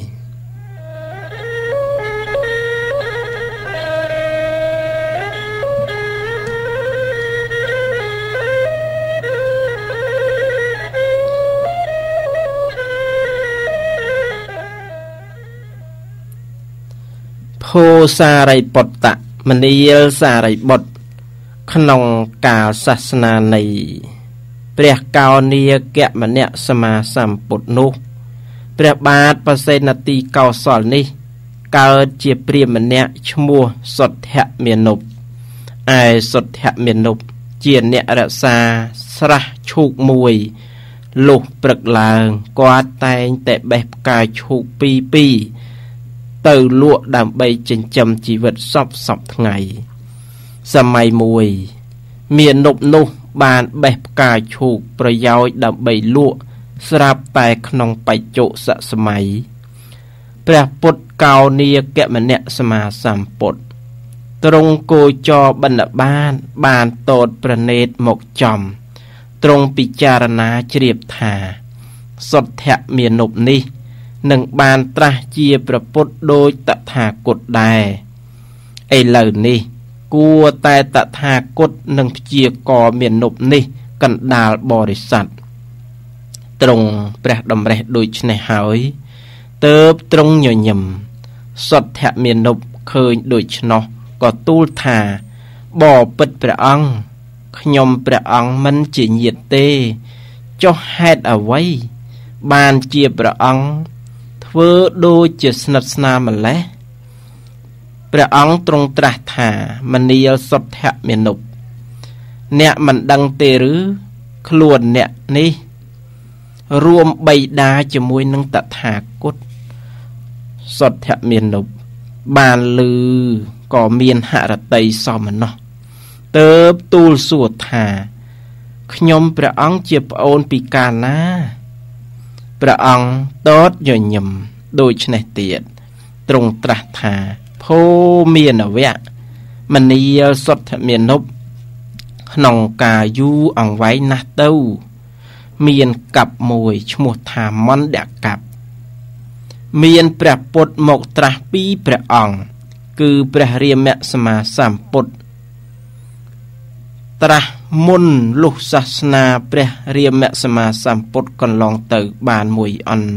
ភោសារីពុត្តមនាលសារីបុត្រក្នុងកាលសាសនានៃព្រះកោនីកៈមនៈសម្មាសម្ពុទ្ធនោះព្រះបាទបសេនតិកោសលនេះកើតជាព្រាហ្មណ៍ម្នាក់ឈ្មោះសុទ្ធៈមានុបឯសុទ្ធៈមានុបជាអ្នករក្សាស្រះឈូកមួយលុះព្រឹកឡើងគាត់តែងតែបេះផ្កាឈូកពីរពីរទៅលក់ដើម្បីចិញ្ចឹមជីវិតសពសពថ្ងៃសម័យមួយមានុបនោះបានបេះផ្កាឈូកប្រយោជន៍ដើម្បីលក់ស្រាប់តែក្នុងបច្ចុប្បន្នសម័យព្រះពុទ្ធកោនីកៈមនៈសម្មាសម្ពុទ្ធទ្រង់គោចរបិណ្ឌបាតបានតូតប្រណេតមកចំទ្រង់ពិចារណាជ្រាបថាសុទ្ធៈមានុបនេះនឹងបានត្រាស់ជាព្រះពុទ្ធដោយតថាគតដែរឥឡូវនេះគួរតែតថាគតនឹងព្យាករមាននប់នេះកណ្ដាលបរិស័ទទ្រង់ព្រះតម្រេះដូច្នេះហើយទើបទ្រង់ញញឹមសុទ្ធៈមាននប់ឃើញដូច្នោះក៏ទូលថាបពិតព្រះអង្គខ្ញុំព្រះអង្គមិនជាញាតិទេចុះហេតុអ្វីបានជាព្រះអង្គធ្វើដូចជាស្និទ្ធស្នាលម្ល៉េះព្រះអង្គទ្រង់ត្រាស់ថាមនាលសុទ្ធៈមានុបអ្នកមិនដឹងទេឬខ្លួនអ្នកនេះរួមបៃតាជាមួយនឹងតថាគតសុទ្ធៈមានុបបានឮក៏មានហរតីសមណោះទើបទូលសួរថាខ្ញុំព្រះអង្គជាប្អូនពីកាលណាព្រះអង្គតតញញឹមដូច្នេះទៀតទ្រង់ត្រាស់ថាភោមានវៈមនាលសុទ្ធមានុបក្នុងការយូរអង្វែងណាស់ទៅមានកັບមួយឈ្មោះថាមណ្ឌកັບមានព្រះពុទ្ធមកត្រាស់ពីព្រះអង្គគឺព្រះរាមសម្មាសម្ពុទ្ធត្រាស់មុនលុះសាសនាព្រះរាមសម្មាសម្ពុទ្ធកន្លងទៅបានមួយអន់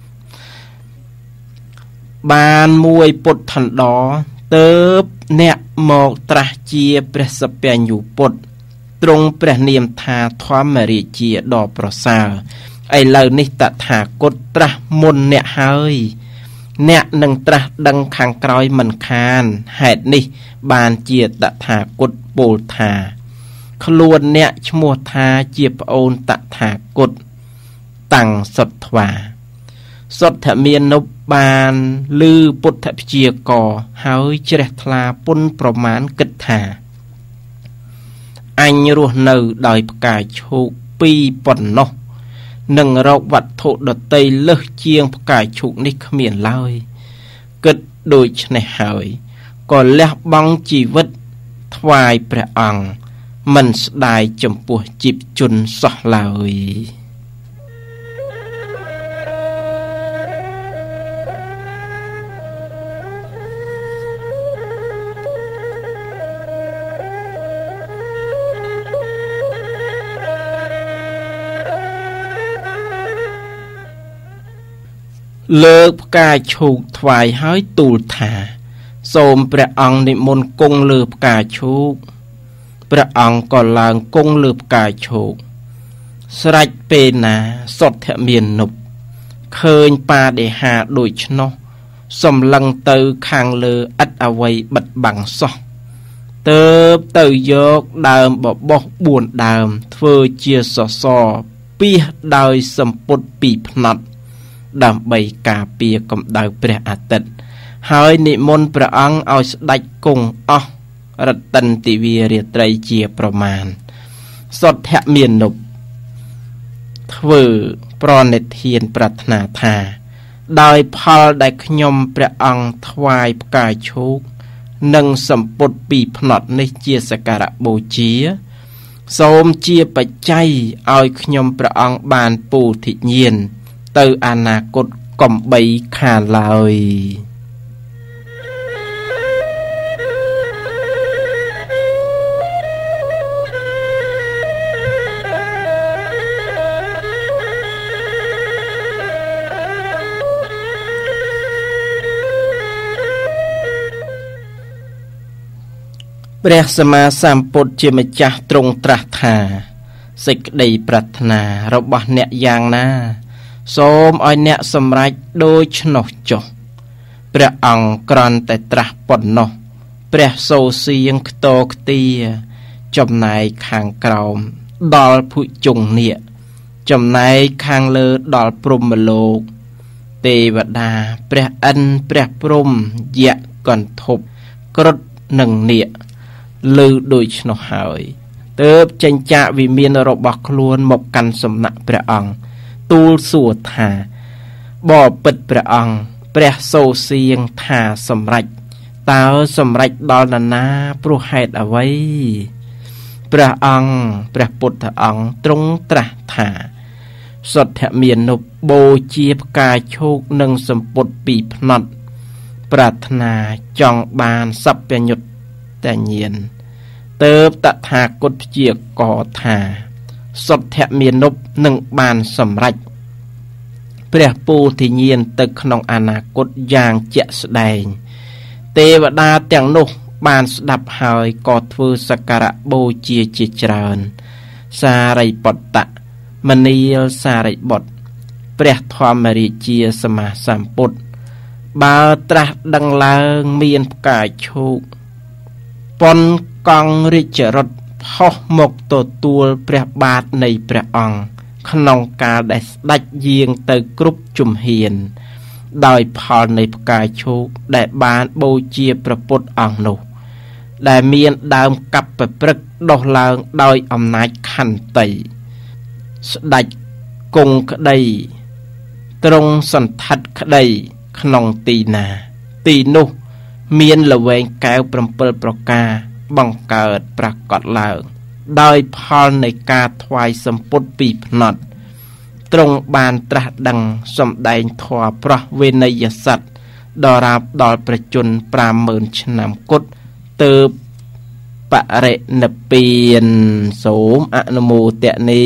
បានមួយពុទ្ធថន្ដរទើបអ្នកមកត្រាស់ជាព្រះសព្វញ្ញូពុទ្ធទ្រង់ព្រះនាមថាធម្មរាជាដ៏ប្រសើរឥឡូវនេះតថាគតត្រាស់មុនអ្នកហើយអ្នកនឹងត្រាស់ដឹងខាងក្រោយមិនខានហេតុនេះបានជាតថាគតពោលថាខ្លួនអ្នកឈ្មោះថាជាប្អូនតថាគតតាំងសុទ្ធវាសុទ្ធមាននុបបានឮពុទ្ធព្យាករហើយជ្រះថ្លាពុនប្រមាណគិតថាអញរស់នៅដោយផ្កាឈូកពីរប៉ុណ្ណោះនឹងរកវត្ថុដតីលើសជាងផ្កាឈូកនេះគ្មានឡើយគិតដូច្នេះហើយក៏លះបង់ជីវិតថ្វាយព្រះអង្គមិនស្ដាយចំពោះជីវជនសោះឡើយលើកផ្កាឈូកថ្វាយហើយទូលថាសូមព្រះអង្គនិមន្តគង់លើផ្កាឈូកព្រះអង្គក៏ឡើងគង់លើផ្កាឈូកស្រេចពេលណាសុទ្ធមាននុបឃើញបាដេហាដូច្នោះសំឡឹងទៅខាងលើឥតអ្វីបិទបាំងសោះទើបទៅយកដើមបបោះបួនដើមធ្វើជាសសរពីសដោយសម្ពុតពីផ្នត់ដើម្បីការពារកម្ដៅព្រះអាទិត្យហើយនិមន្តព្រះអង្គឲ្យស្ដេចគង់អស់រតន្តិវារាត្រីជាប្រមាណសុទ្ធៈមាននុបធ្វើប្រណិធានប្រាថ្នាថាដោយផលដែលខ្ញុំព្រះអង្គថ្វាយផ្កាឈូកនិងសម្ពុតពីផ្នត់នេះជាសក្ការៈបូជាសូមជាបច្ច័យឲ្យខ្ញុំព្រះអង្គបានពោធិញ្ញាណទៅអនាគតកំបីខានឡើយព្រះសម្មាសម្ពុទ្ធជាម្ចាស់ទ្រង់ត្រាស់ថាសេចក្តីប្រាថ្នារបស់អ្នកយ៉ាងណាសូមឲ្យអ្នកសម្រេចដូច្នោះចុះព្រះអង្គគ្រាន់តែត្រាស់ប៉ុណ្ណោះព្រះសូរសៀងខ្ទរខ្ទាចំណែកខាងក្រោមដល់ភុជង្គនាគចំណែកខាងលើដល់ព្រហ្មលោកទេវតាព្រះឥន្ទព្រះព្រហ្មយក្សកន្ធពគ្រុឌនិងនាគឮដូច្នោះហើយទើបចេញចាកវិមានរបស់ខ្លួនមកកាន់សំណាក់ព្រះអង្គទូលសួរថាបបិទ្ធព្រះអង្គព្រះសូរសៀងថាសម្រេចតើសម្រេចដល់នរណាព្រោះហេតុអ្វីព្រះអង្គព្រះពុទ្ធអង្គទ្រង់ត្រាស់ថាសុទ្ធមាននុបូជាផ្កាឈូកនិងសម្ពុតពីផ្នត់ប្រាថ្នាចង់បានសព្វញុតแต่เงียนเติบตะถากดเจียก่อถาสดแทะเมียนนบหนึ่งบานสำรัจเปรียปูที่เงียนตึกขนองอนาคตอย่างเจสแดงเทวดาแต่งนุบานสดับหายกอดฟืสการะโบเจียจิจรานสาไรปตตะมณีลสาไรบทเปรียทวามริเจียสมาสัมปุตบาตรัสดังลางเมียนกายโชกปนกองริจรดพ่อหมกตัวตัวเปรียบาทในเปรียองขนองกาได้ดัดเยียงเตกรุบจุมเฮียนโดยพอในกายโชกได้บานโบเจียประปุตอ่างนุได้เมียนดามกับไปปรึกดอกลางโดยอำนาจขันติสดัดกงคดีตรงสันทัดคดีขนองตีนาตีนุเมียนละเวงแก้วปรำเปิลประกาบังเกิดปรากฏลางโดยพอในกาถวายสมปุตปีพนดตรงบานตรัสดังสมแดงทวพระเวนยสัตว์ดอราบดอลประจุนปราเมินชนามกุดเติบปะเรนเปียนโสมอนุโมเตนี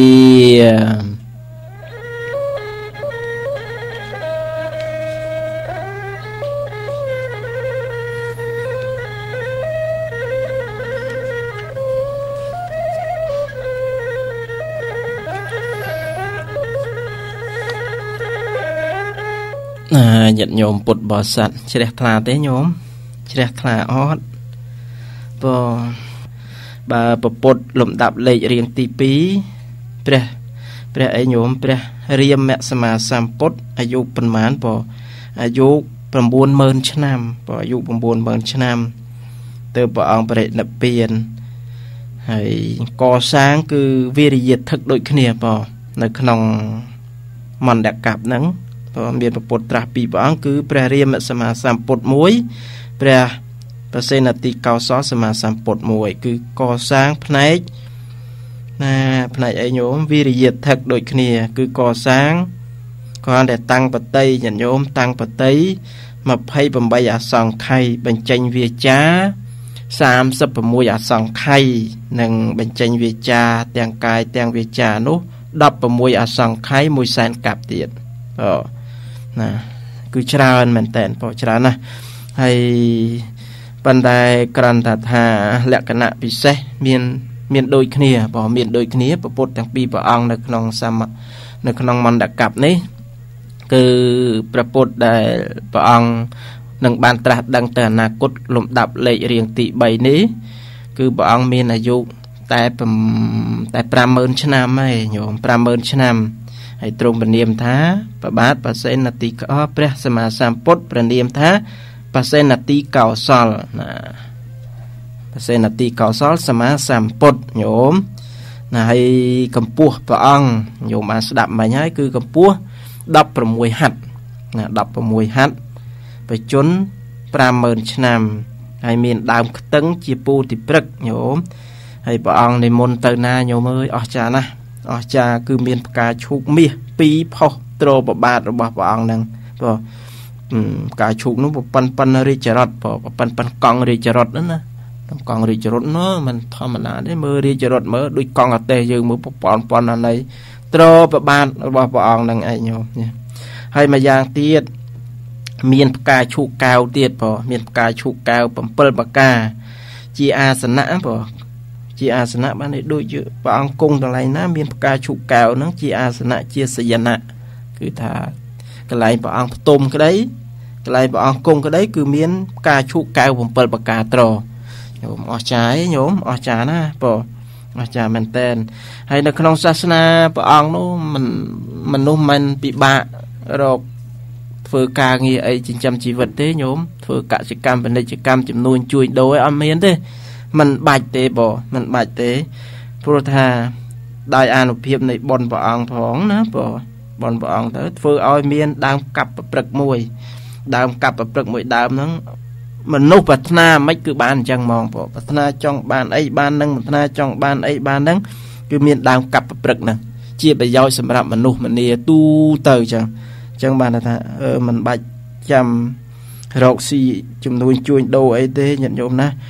หยัดโยมปุดบ่อสัตว์เฉลยทลาเต้โยมเฉลยทลาออดปอบาปปุดลมดับเลยเรียงตีปีเปรเปรไอโยมเปรเรียมแม่สมาสามปุดอายุประมาณปออายุประมวลเมินชนามปออายุประมวลเมินชนามเติบปอองเปรนับเปลี่ยนให้ก่อสร้างคือวิริยะทึกโดยขเนียปอในขนมมันดักกับนังเมียนประปดตราปีบางคือแปรเรียมสมาสามปดมวยแปรเปอร์เซ็นต์ติเกาซอสมาสามปดมวยคือก่อสร้างพนัยนะพนัยไอโยมวิริยะทักโดยขเนียคือก่อสร้างก่อนแต่ตั้งปฏิยันโยมตั้งปฏิมาให้บำบัดอาสังไข่บรรจัยเวียจ้าสามสับมวยอาสังไข่หนึ่งบรรจัยเวียจ้าแตงกายแตงเวียจ้านุดับประมวยอาสังไข่มวยแสนกับเตียนอ๋อนะคือชราอันเหมือนแต่พอชรานะให้ปันไดกรันตัดหาและคณะพิเศษเมียนเมียนโดยขเนียพอเมียนโดยขเนียประพุทธทั้งปีประองในขนมสามในขนมมันดักกับนี้คือประพุทธได้ประองหนึ่งบานตรัสดังแต่อนาคตลมดับเลยเรียงติใบนี้คือประองมีอายุแต่แต่ประเมินชนะไม่โยมประเมินชนะให้ตรงประเนียมท้าประบาทประเสนติก็พระสมาสามปดประเนียมท้าประเสนติเก่าซอลนะประเสนติเก่าซอลสมาสามปดโยมนะให้กำปัวพระองค์โยมอาสดับมาย้ายคือกำปัวดับประมวยหัดนะดับประมวยหัดไปจนประเมินชนำให้มีดาวตึงจีปูติปรึกโยมให้พระองค์ในมนเตนาโยมเอ้ยออกจานะออกจากคือเมียนกาชุกมีปีพอโตรบบาทระบาดอังนังพอกาชุกนู้นปันปันริจรดพอปันปันกองริจรดนั่นนะกองริจรดเนาะมันธรรมดาได้มือริจรดมือด้วยกองอัตเตยมือปอนปอนอะไรโตรบบาทระบาดอังนังไอโยมเนี่ยให้มายางเตียดเมียนกาชุกกาวเตียดพอเมียนกาชุกกาวปั๊มเปิลปากกาจีอาสนะพอจีอาสนะบ้านนี้โดยเยอะปะอังกงต่างไรนะมีนกาชุกเก่านังจีอาสนะเจียสยนะคือถ้ากลายปะอังต้มก็ได้กลายปะอังกงก็ได้คือมีนกาชุกเก่าผมเปิดปากกาตรอโยมอจายโยมอจานะปะอจามันเต้นให้ในขนมศาสนาปะอังนู้มันมันนู้มันปีบะรอกเฟื่อกาเงี้ยไอจินจำชีวิตเต้โยมเฟื่อกะจิกรรมเป็นกิจกรรมจำนวนช่วยโดยอเมนเต้มันบาดเตะบ่มันบาดเตะพระธาได้อานุเพียบในบอลปะอังผองนะบ่บอลปะอังเถอะเฟื่อเอาเมียนดามกับปรึกมวยดามกับปรึกมวยดามนั้นมันนุปัฒนาไม่คือบ้านจังมองบ่ปัฒนาจ้องบ้านไอ้บ้านนั่งปัฒนาจ้องบ้านไอ้บ้านนั่งคือเมียนดามกับปรึกนั่งเจียบไปย่อยสำหรับมนุษย์มันเนี่ยตู้เตยจังจังบ้านนะเออมันบาดจำรอกซีจุ่มนุ้ยจุ่ยโดไอ้เต้ยันโยมนะ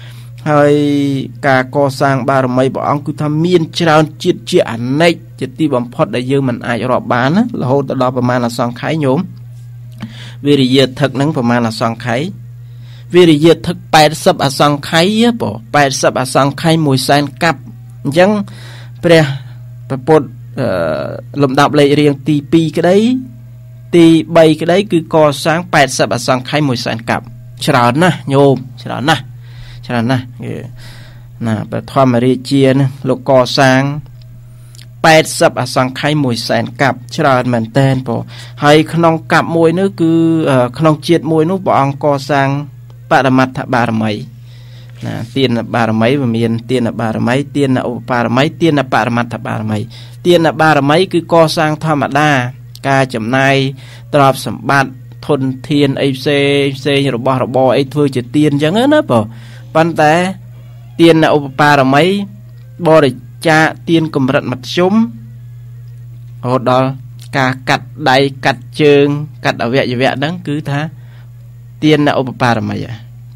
ហើយការកសាងបារមីព្រះអង្គគឺថាមានច្រើនជាតិជាអនេកជាទីបំផុតដែលយើងមិនអាចរាប់បានណារហូតដល់ប្រមាណអសង្ខ័យញោមវិរិយថឹកហ្នឹងប្រមាណអសង្ខ័យវិរិយថឹកแปดสิบអសង្ខ័យបងแปดสิบអសង្ខ័យមួយសែនកាប់អញ្ចឹងព្រះព្រះពុទ្ធលំដាប់លេខរៀងទីពីរក្តីទីបីក្តីគឺកសាងแปดสิบអសង្ខ័យមួយសែនកាប់ច្រើនណាស់ញោមច្រើនណាស់ច្រើនណាស់ណាបឋមរាជាណាលោកកសាងแปดสิบអសង្ខ័យមួយសែនកាប់ច្រើនមែនតែនបងហើយក្នុងកាប់មួយនោះគឺក្នុងជាតិមួយនោះព្រះអង្គកសាងបរមត្ថបារមីណាទានបារមីវាមានទានបារមីទានឧបបារមីទានបរមត្ថបារមីទានបារមីគឺកសាងធម្មតាការចំណាយទ្រព្យសម្បត្តិធនធានអីផ្សេងផ្សេងរបស់របរអីធ្វើជាទានអញ្ចឹងណាបងប៉ុន្តែទានឧបបារមីបរិច្ចាគទានកម្រិតមធ្យមរហូតដល់ការកាត់ដៃកាត់ជើងកាត់អវយវៈហ្នឹងគឺថាទានឧបបារមីហ៎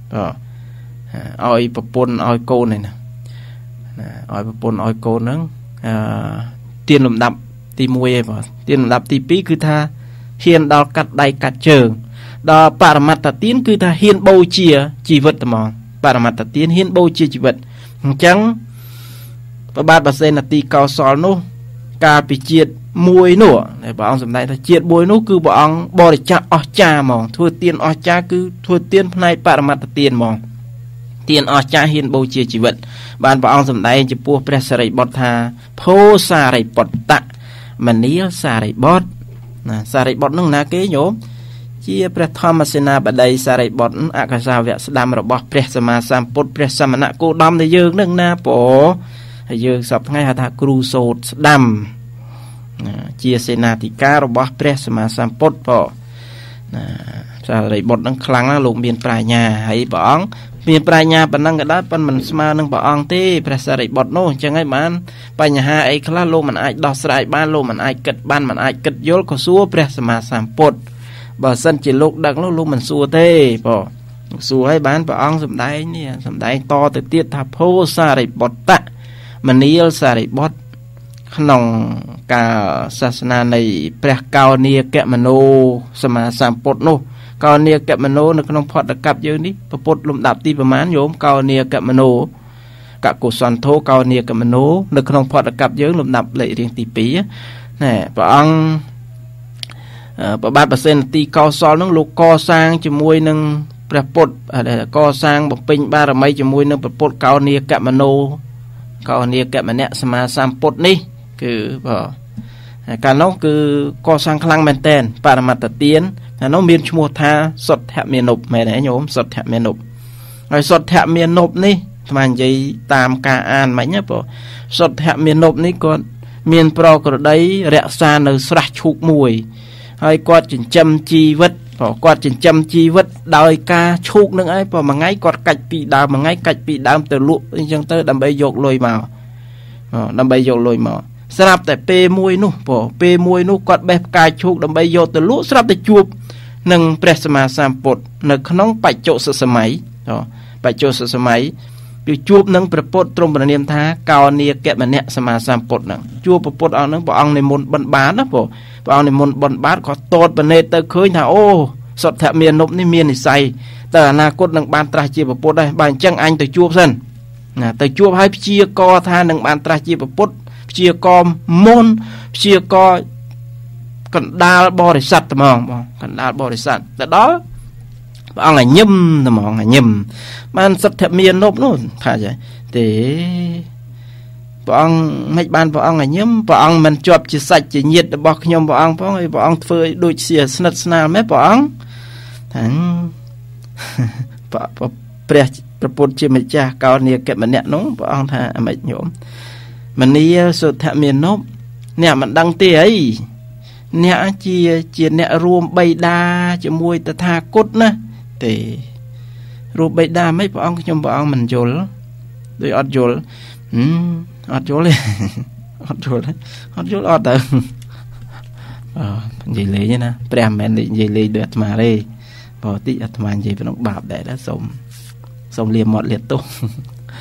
ឲ្យប្រពន្ធឲ្យកូនហ្នឹងណាឲ្យប្រពន្ធឲ្យកូនហ្នឹងអឺទានលំដាប់ទីមួយឯងបងទានលំដាប់ទីពីរគឺថាហ៊ានដល់កាត់ដៃកាត់ជើងដល់បរមត្តទានគឺថាហ៊ានបូជាជីវិតហ្មងបរមត្តទានហ៊ានបូជាជីវិតអញ្ចឹងព្រះបាទបសេនទីកោសលនោះការពិជាតិមួយនោះដែលព្រះអង្គសម្ដែងថាជាតិមួយនោះគឺព្រះអង្គបរិច្ចាគអស្ចារ្យហ្មងធ្វើទានអស្ចារ្យគឺធ្វើទានផ្នែកបរមត្តទានហ្មងទានអស្ចារ្យហ៊ានបូជាជីវិតបានព្រះអង្គសម្ដែងចំពោះព្រះសារីបុត្រថាភោសារីបុត្រតមនាលសារីបុត្រណាសារីបុត្រនោះណាគេញោមជាព្រះធម្មសេនាបតីសារីបុត្រអក្សរវៈស្ដាំរបស់ព្រះសម្មាសម្ពុទ្ធព្រះសមណគោតមនៃយើងនឹងណាព្រោះហើយយើងសពថ្ងៃហៅថាគ្រូសូត្រស្ដាំជាសេនាធិការរបស់ព្រះសម្មាសម្ពុទ្ធព្រោះណាសារីបុត្រនឹងខ្លាំងណាស់លោកមានប្រាជ្ញាហើយព្រះអង្គមានប្រាជ្ញាប៉ុណ្ណឹងក៏ដោយប៉ុន្តែមិនស្មើនឹងព្រះអង្គទេព្រះសារីបុត្រនោះអញ្ចឹងហើយបានបញ្ហាអីខ្លះលោកមិនអាចដោះស្រាយបានលោកមិនអាចគិតបានមិនអាចគិតយល់ក៏សួរព្រះសម្មាសម្ពុទ្ធបើសិនជាលោកដឹកនោះលោកមិនសួរទេបងសួរឲ្យបានព្រះអង្គសម្ដែងនេះសម្ដែងតទៅទៀតថាភោសារីបុត្រតមនាលសារីបុត្រក្នុងការសាសនានៃព្រះកោនីកមនោសម្មាសម្ពុទ្ធនោះកោនីកមនោនៅក្នុងផតកັບយើងនេះប្រពុតលំដាប់ទីប្រមាណញោមកោនីកមនោកកុសន្ធោកោនីកមនោនៅក្នុងផតកັບយើងលំដាប់លេខរៀងទីពីរណែព្រះអង្គព្រះបាទបសេនទីកោសលនឹងលោកកសាងជាមួយនឹងព្រះពុទ្ធកសាងបំពេញបារមីជាមួយនឹងព្រះពុទ្ធកោនីកមនោកោនីកមនៈសម្មាសម្ពុទ្ធនេះគឺបាទកាលនោះគឺកសាងខ្លាំងមែនតែនបរមត្តទានកាលនោះមានឈ្មោះថាសុទ្ធមានុបមែនទេញោមសុទ្ធមានុបហើយសុទ្ធមានុបនេះស្មាននិយាយតាមការអានមិញណាបងសុទ្ធមានុបនេះគាត់មានប្រក្រតីរក្សានៅស្រះឈូកមួយហើយគាត់ចិញ្ចឹមជីវិតព្រោះគាត់ចិញ្ចឹមជីវិតដោយការឈូកនឹងឯងព្រោះមួយថ្ងៃគាត់កាច់ពីដើមមួយថ្ងៃកាច់ពីដើមទៅលក់អញ្ចឹងទៅដើម្បីយកលុយមកដើម្បីយកលុយមកស្រាប់តែពេលមួយនោះព្រោះពេលមួយនោះគាត់បេះផ្កាឈូកដើម្បីយកទៅលក់ស្រាប់តែជួបនឹងព្រះសម្មាសម្ពុទ្ធនៅក្នុងបច្ចុប្បន្នសម័យបច្ចុប្បន្នសម័យគឺជួបនឹងព្រះពុទ្ធទ្រង់ព្រះនាមថាកោនីកមនៈសម្មាសម្ពុទ្ធហ្នឹងជួបព្រះពុទ្ធអង្គហ្នឹងព្រះអង្គនិមន្តបិណ្ឌបាតណាព្រោះព្រះអង្គនិមន្តបិណ្ឌបាតក៏តតបនេតទៅឃើញថាអូសុទ្ធមានុបនេះមាននិស័យតើអនាគតនឹងបានត្រាស់ជាព្រះពុទ្ធដែរបើអញ្ចឹងអញទៅជួបសិនណាទៅជួបឲ្យព្យាករថានឹងបានត្រាស់ជាព្រះពុទ្ធព្យាករមុនព្យាករកណ្ដាលបរិស័ទត្មងបងកណ្ដាលបរិស័ទទៅដល់ព្រះអង្គឲ្យញឹមត្មងឲ្យញឹមបានសុទ្ធមានុបនោះថាចេះទេព្រះអង្គមិនបានព្រះអង្គឲ្យញឹមព្រះអង្គមិនជាប់ជាសាច់ជាញាតិរបស់ខ្ញុំព្រះអង្គផងហើយព្រះអង្គធ្វើដូចជាស្និទ្ធស្នាលមែនព្រះអង្គថាព្រះព្រះពុទ្ធជាម្ចាស់កោនីកមនៈនោះព្រះអង្គថាអមិចញោមមនីសុទ្ធមានុបអ្នកមិនដឹងទេអីអ្នកជាជាអ្នករួមបិតាជាមួយតថាគតណាទេរួមបិតាមិនព្រះអង្គខ្ញុំព្រះអង្គមិនយល់ដូចអត់យល់ហឹមអត់យល់ទេអត់យល់ទេអត់យល់អត់ទៅអឺនិយាយលេងណាព្រះមិនមែននិយាយលេងដូចអាត្មាទេបើតិចអាត្មានិយាយក្នុងបាបដែរសូមសូមលាមាត់លាទោស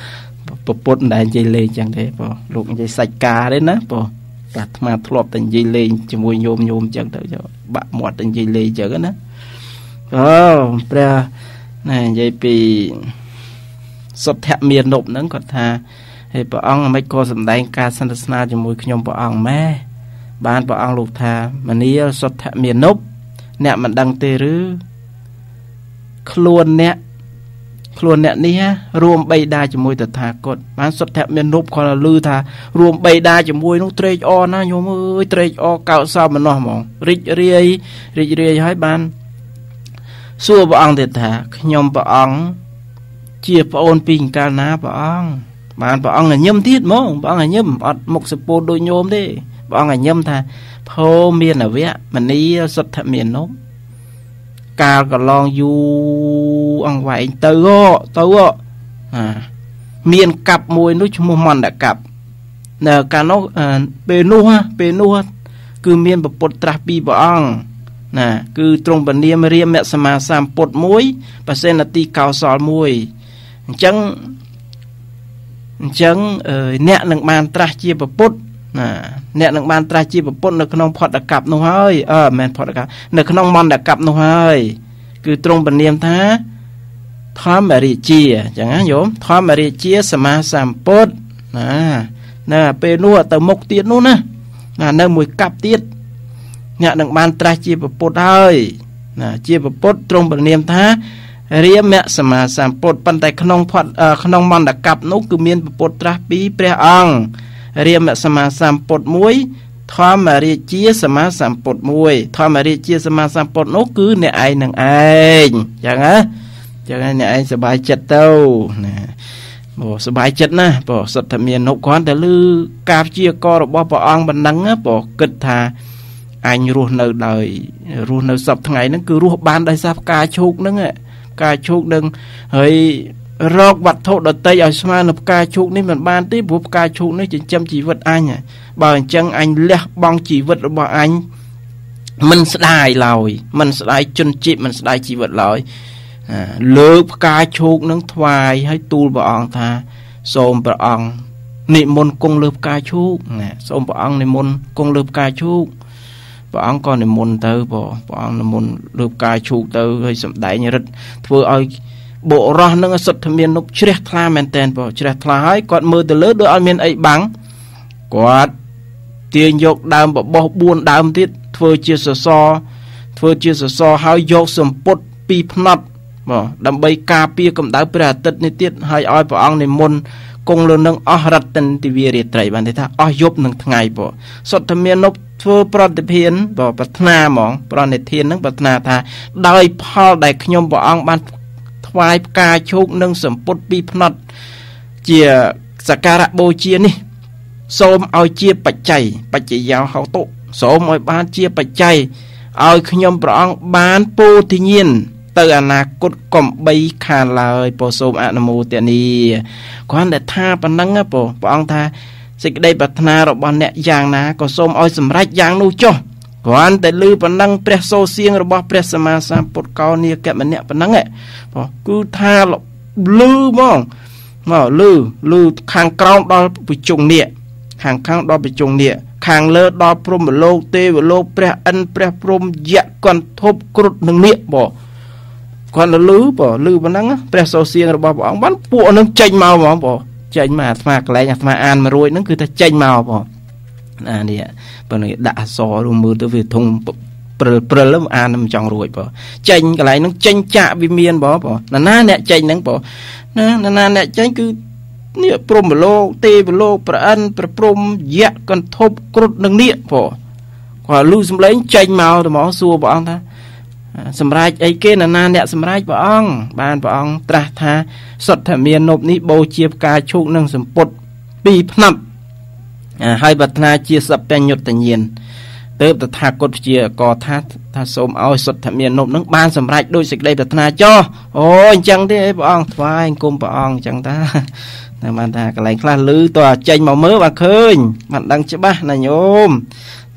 ปปุตได้ใจเลยจังเด้ปอลูกใจใส่กาได้นะปอปัดมาทลบแต่ใจเลยจมวยโยมโยมจังเด้อเจ้าบะหมดแต่ใจเลยจังนะเออเปล่านี่ใจปีสดแทบเมียนบนั้นก็ท่าให้ปอองไม่โกสำแดงการสนทนาจมวยขยมปอองแม่บ้านปอองลูกท่ามันนี้สดแทบเมียนบเนี่ยมันดังเตรือคลวนเนี่ยคลวนเนี่ยนี่ฮะรวมใบดาจมวยแต่ทากดบ้านสดแทบเมียนบคอลือท่ารวมใบดาจมวยนุเตรจอนะโยมเอ้ยเตรจอเก่าเศร้ามันนอมองริจเรียริจเรียให้บ้านสู้ปอองเด็ดท่าขยมปอองเจียปอนปิงกานาปองบ้านปองไงย่ำทิศมั้งปองไงย่ำอดหมกสปูโดยโยมดิปองไงย่ำท่าพอเมียนอะเวะมันนี้สดแทบเมียนนบกาก็ลองอยู่อังไหวเตอเตออ่าเมียนกับมวยนุชมุมันดะกับเนอการนกเปนัวเปนัวคือเมียนแบบปดตราปีปองนะคือตรงบันเนียมเรียมแม่สมาสามปดมวยเปอร์เซ็นต์ตีเก่าสอนมวยจังจังเอ่อเนี่ยหนึ่งบานตราจีบปุตน่ะเนี่ยหนึ่งบานตราจีบปุตในขนมพอดดะกับนู่นเฮ้ยเออแมนพอดดะกับในขนมมันดะกับนู่นเฮ้ยคือตรงบันเนียมท่าทอมบริจีอย่างนั้นโยมทอมบริจีสมาสามปดนะน่ะเปนัวเติมมกเตียนนู่นนะน่ะในมวยกับเตียนเนี่ยหนึ่งบานตราจีบปุตเฮ้ยน่ะจีบปุตตรงบันเนียมท่าเรียมแม่สมาสามปดปันแต่ขนมพอดเอ่อขนมมันดะกับนู่คือเมียนปดตราปีเปรอังเรียมแม่สมาสามปดมวยทอมริจีสมาสามปดมวยทอมริจีสมาสามปดนู่คือเนี่ยไอหนึ่งไออย่างนั้นอย่างนั้นเนี่ยไอสบายจัดเต้านะโอ้สบายจัดนะปอสัตว์เมียนนกก้อนแต่ลือกาบเจียกอรบปออังบันนังนะปอกึศธาอันรูในเลยรูในสับทั้งไงนั่นคือรูบานได้ทราบกาชุกนั่นแหละกาชุกหนึ่งเฮ้ยรอกวัดโทษดเตยเอาสมาหนบกาชุกนี่มันบานที่บุบกาชุกนี่จะจำชีวิตอันเนี่ยบางจังอันเลี้ยบางชีวิตบางอันมันสลายลอยมันสลายจนจิตมันสลายชีวิตลอยเลิกกาชุกนั่งทวายให้ตูบางท่าโสมประอังนิมนต์กงเลิกกาชุกเนี่ยโสมประอังนิมนต์กงเลิกกาชุกปองก็ในมนเตอร์ปอปองในมนรูปกายชูเตอร์ให้สมได้เนี่ยรัดเพื่อเอาโบราณนั่งสุดทำเมียนนกเชื่อทลาแมนเทนปอเชื่อทลาให้กอดมือเตลือโดยเอาเมียนไอ้บังกอดเตียนยกดามแบบบ่บุญดามทิศเพื่อเชื่อสซอเพื่อเชื่อสซอให้ยกสมปดปีพนัดปอดำใบกาเปียกับดาวประตัดในทิศให้อ้อยปองในมนกงเลือนังอรัตตันติเวียร์ไตรบันทิท่าอ้อยยบหนึ่งทั้งไงปอสุดทำเมียนนกเพื่อปรนเพียนบ่ปัฒนาหมองปรนเทียนนั่งปัฒนาธาได้พอได้ขยมบ่องบันทวายกาชุกนั่งสมปุตปีพนัดเจียสการะโบเจียนี่โสมเอาเจียปัจจัยปัจจัยยาวเขาโตโสมเอาบ้านเจียปัจจัยเอาขยมบ่องบ้านปูทิเงียนเตออนาคตกลมใบคาลายปโสมอนุโมเตนีความแต่ท่าปนังอ่ะปบ่องท่าสิ่งใดปัฒนาระบอบเนี่ยอย่างนะก็ส้มอ้อยสำรัดอย่างนู้จ่อก่อนแต่ลือปนังเปรโซเซียงระบอบเปรสมาสามปดเกาเนี่ยแกมันเนี่ยปนังอ่ะพอกูท่าลือมองมองลือลือข้างกรองดอปิจงเนี่ยข้างข้างดอปิจงเนี่ยข้างเลิศดอพรมโลกเตวโลกเปรอันเปรพรมเยะก่อนทบกรุดหนึ่งเนี่ยบ่ก่อนลือบ่ลือปนังเปรโซเซียงระบอบอ่างบ้านปวดนึงใจเมาบ่บ่ใจมาสมากอะไรอย่างมาอ่านมารวยนั่นคือถ้าใจเมาพออ่าเนี่ยเป็นด่าซอรูมือตัววิทงเปรเปรแล้วอ่านมันจังรวยพอใจอะไรนั่งใจจ่าวิเมียนบ่พอนั่นน่ะเนี่ยใจนั่งพอนั่นน่ะเนี่ยใจคือเนี่ยพรหมโลกเทวโลกประอันประพรมเยะกันทบกรุดหนึ่งเนี่ยพอขอรู้สำเร็จใจเมาแต่หมอสัวบอกท่าสำราญไอ้เกณฑ์นาเนี่ยสำราญปองบ้านปองตราธาสดเมียนนบนี้โบเชียบกาชุกนั่งสมปดปีพนับให้บัตนาเชียสับเป็นหยดตะเย็นเติบแต่ทากดเชียก่อท่าท่าสมเอาสดเมียนนบนั่งบ้านสำราญโดยสิ่งใดบัตนาจ่อโอ้ยจังที่ไอ้ปองทวายกุมปองจังตาแต่มันตากระไรคลาลือตัวใจหมอเมื่อมาเคยมันดังจะบ้านายโยม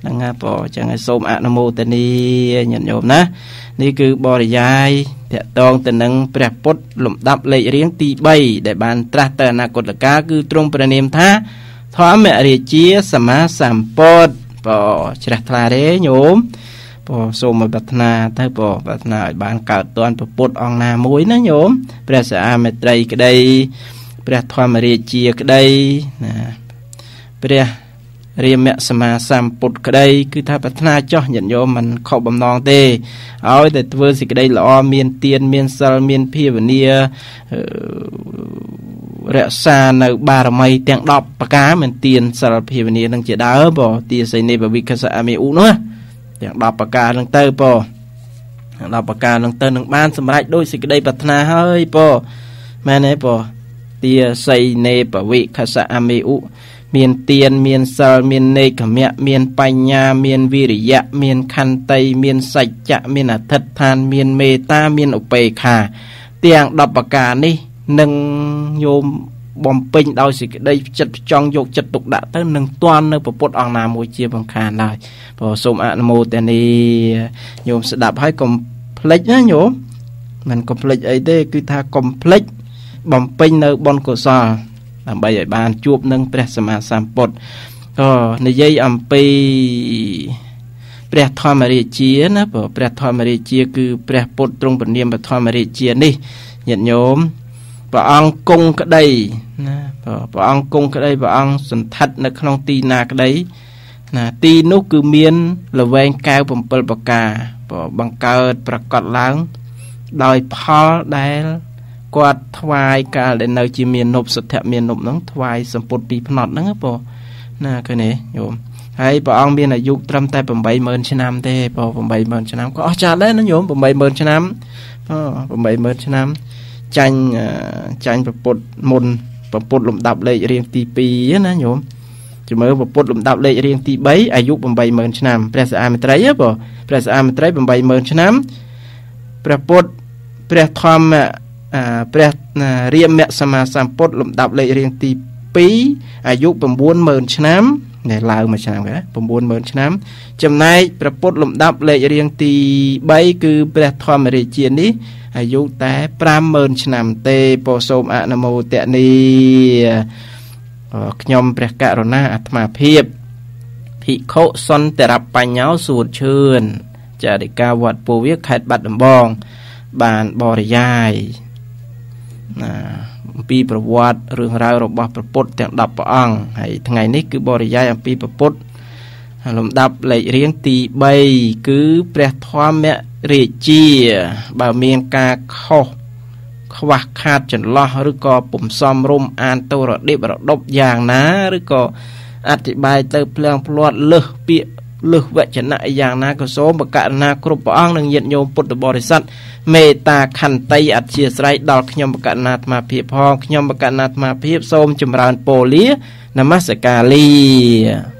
นั่งปอจังไงส้มอนุโมทนีหยันโยมนะนี่คือบริยายแตะตองแต่นังเปรียบปดหลุมดับเลยเรียงตีใบได้บานตรัสแต่นากฎกาคือตรงประเนมท่าท้อแม่เรียเจียสมาสามปดปอชรัทลาเรโยมปอส้มบัตนาถ้าปอบัตนาบานเก่าตอนปปดองนามุ้ยนะโยมเปรียสอาเมตรัยก็ได้เปรียท้อแม่เรียเจียก็ได้นะเปรียเรียมแม่สมาสามปุดก็ได้คือถ้าพัฒนาจ่อหยันโยมมันเข้าบำนองเตเอาแต่ตัวสิก็ได้หล่อเมียนเตียนเมียนซาลเมียนพี่วันนี้เรศาในบารมีเตียงดอกปากกาเหมือนเตียนซาลพี่วันนี้นั่งเจดาเออบ่เตียใส่ในบวิคสามีอุเนาะเตียงดอกปากกานั่งเตอร์บ่ดอกปากกานั่งเตอร์นั่งบ้านสมัยโดยสิก็ได้พัฒนาเฮ้ยบ่แม่ไหนบ่เตียใส่ในบวิคสามีอุเมียนเตียนเมียนซาลเมียนเนกเมียเมียนปัญญาเมียนวิริยะเมียนคันไตเมียนสัจจะเมียนอัตถานเมียนเมตตาเมียนอุเบกขาเตียงดับปากกานี่หนึ่งโยมบอมปิงดาวสิได้จัดจองโยกจัดตุกดะตั้งหนึ่งตัวนึงประปดออกนามวยเจียบังคารได้พอสมอนุโมทนีโยมสดับให้คอมเพล็กนะโยมมันคอมเพล็กไอเด้คือถ้าคอมเพล็กบอมปิงในบนกุศลใบใหญ่บานจูบนึงเปรสมาสามปดก็ในยัยอัมปีเปรทอมาริเจียนะปอเปรทอมาริเจียคือเปรปดตรงปนเนียมเปรทอมาริเจียนี่หยันโยมปะอังกงก็ได้นะปะปะอังกงก็ได้ปะอังสันทัดในขนมตีนาก็ได้นะตีนุคือเมียนละแวงแก้วผมเปิลปากกาปะบังเกิดประกอบล้างโดยพอได้กวาดทวายกาเดินเอาจีเมียนนบสุดแถบเมียนนบน้องทวายสมปุตีพนอดนั่งครับปอน่าเคยเนี่ยโยมให้ปออังเมียนอายุตรำแต่ผมใบเมินชนามเต้ปอผมใบเมินชนามก็อาจารย์ได้นะโยมผมใบเมินชนามอ๋อผมใบเมินชนามจันจันประปดมนประปดหลุมดับเลยเรียงตีปีนะโยมจะเมื่อประปดหลุมดับเลยเรียงตีใบอายุผมใบเมินชนามเปรสอามิตรายปอเปรสอามิตรายผมใบเมินชนามประปดเปรทอมเปรตเรียมเมสมาสามปดลำดับเลยเรียงตีปีอายุประมวลหมื่นชน้ำเนี่ยลาวมาชน้ำกันประมวลหมื่นชน้ำจำนายประปดลำดับเลยเรียงตีใบคือเปรตทอมเรเจียนนี้อายุแต่ปรามหมื่นชน้ำเตโปโสมอนุโมเตนีขยมเปรกะโรนาอัตมาเพียบพิโคซอนแต่รับปัญญาสูตรเชิญจะได้กาวัดปูเวียขัดบัดบองบานบริยายปีประวัติเรื่องราวរបស់ព្រះពុទ្ធទាំងដប់ព្រះអង្គហើយថ្ងៃនេះគឺបរិយាយអំពីព្រះពុទ្ធលំដាប់លេខរៀងទីបីគឺព្រះធម្មរាជាបើមានការខុសខ្វះខាតចន្លោះឬក៏ពុំសមរម្យអានទៅរដៀបរដប់យ៉ាងណាឬក៏អธิบายទៅភ្លៀងភ្លាត់លើសពាក្យលើសវចនៈយ៉ាងណាក៏សូមបកករណាគ្រប់ព្រះអង្គនិងញាតិញោមពុទ្ធបរិស័ទមេត្តាខន្តីអធិស្ឋានដល់ខ្ញុំបកករណាអាត្មាភាពផងខ្ញុំបកករណាអាត្មាភាពសូមចម្រើនពរលានមស្ការលា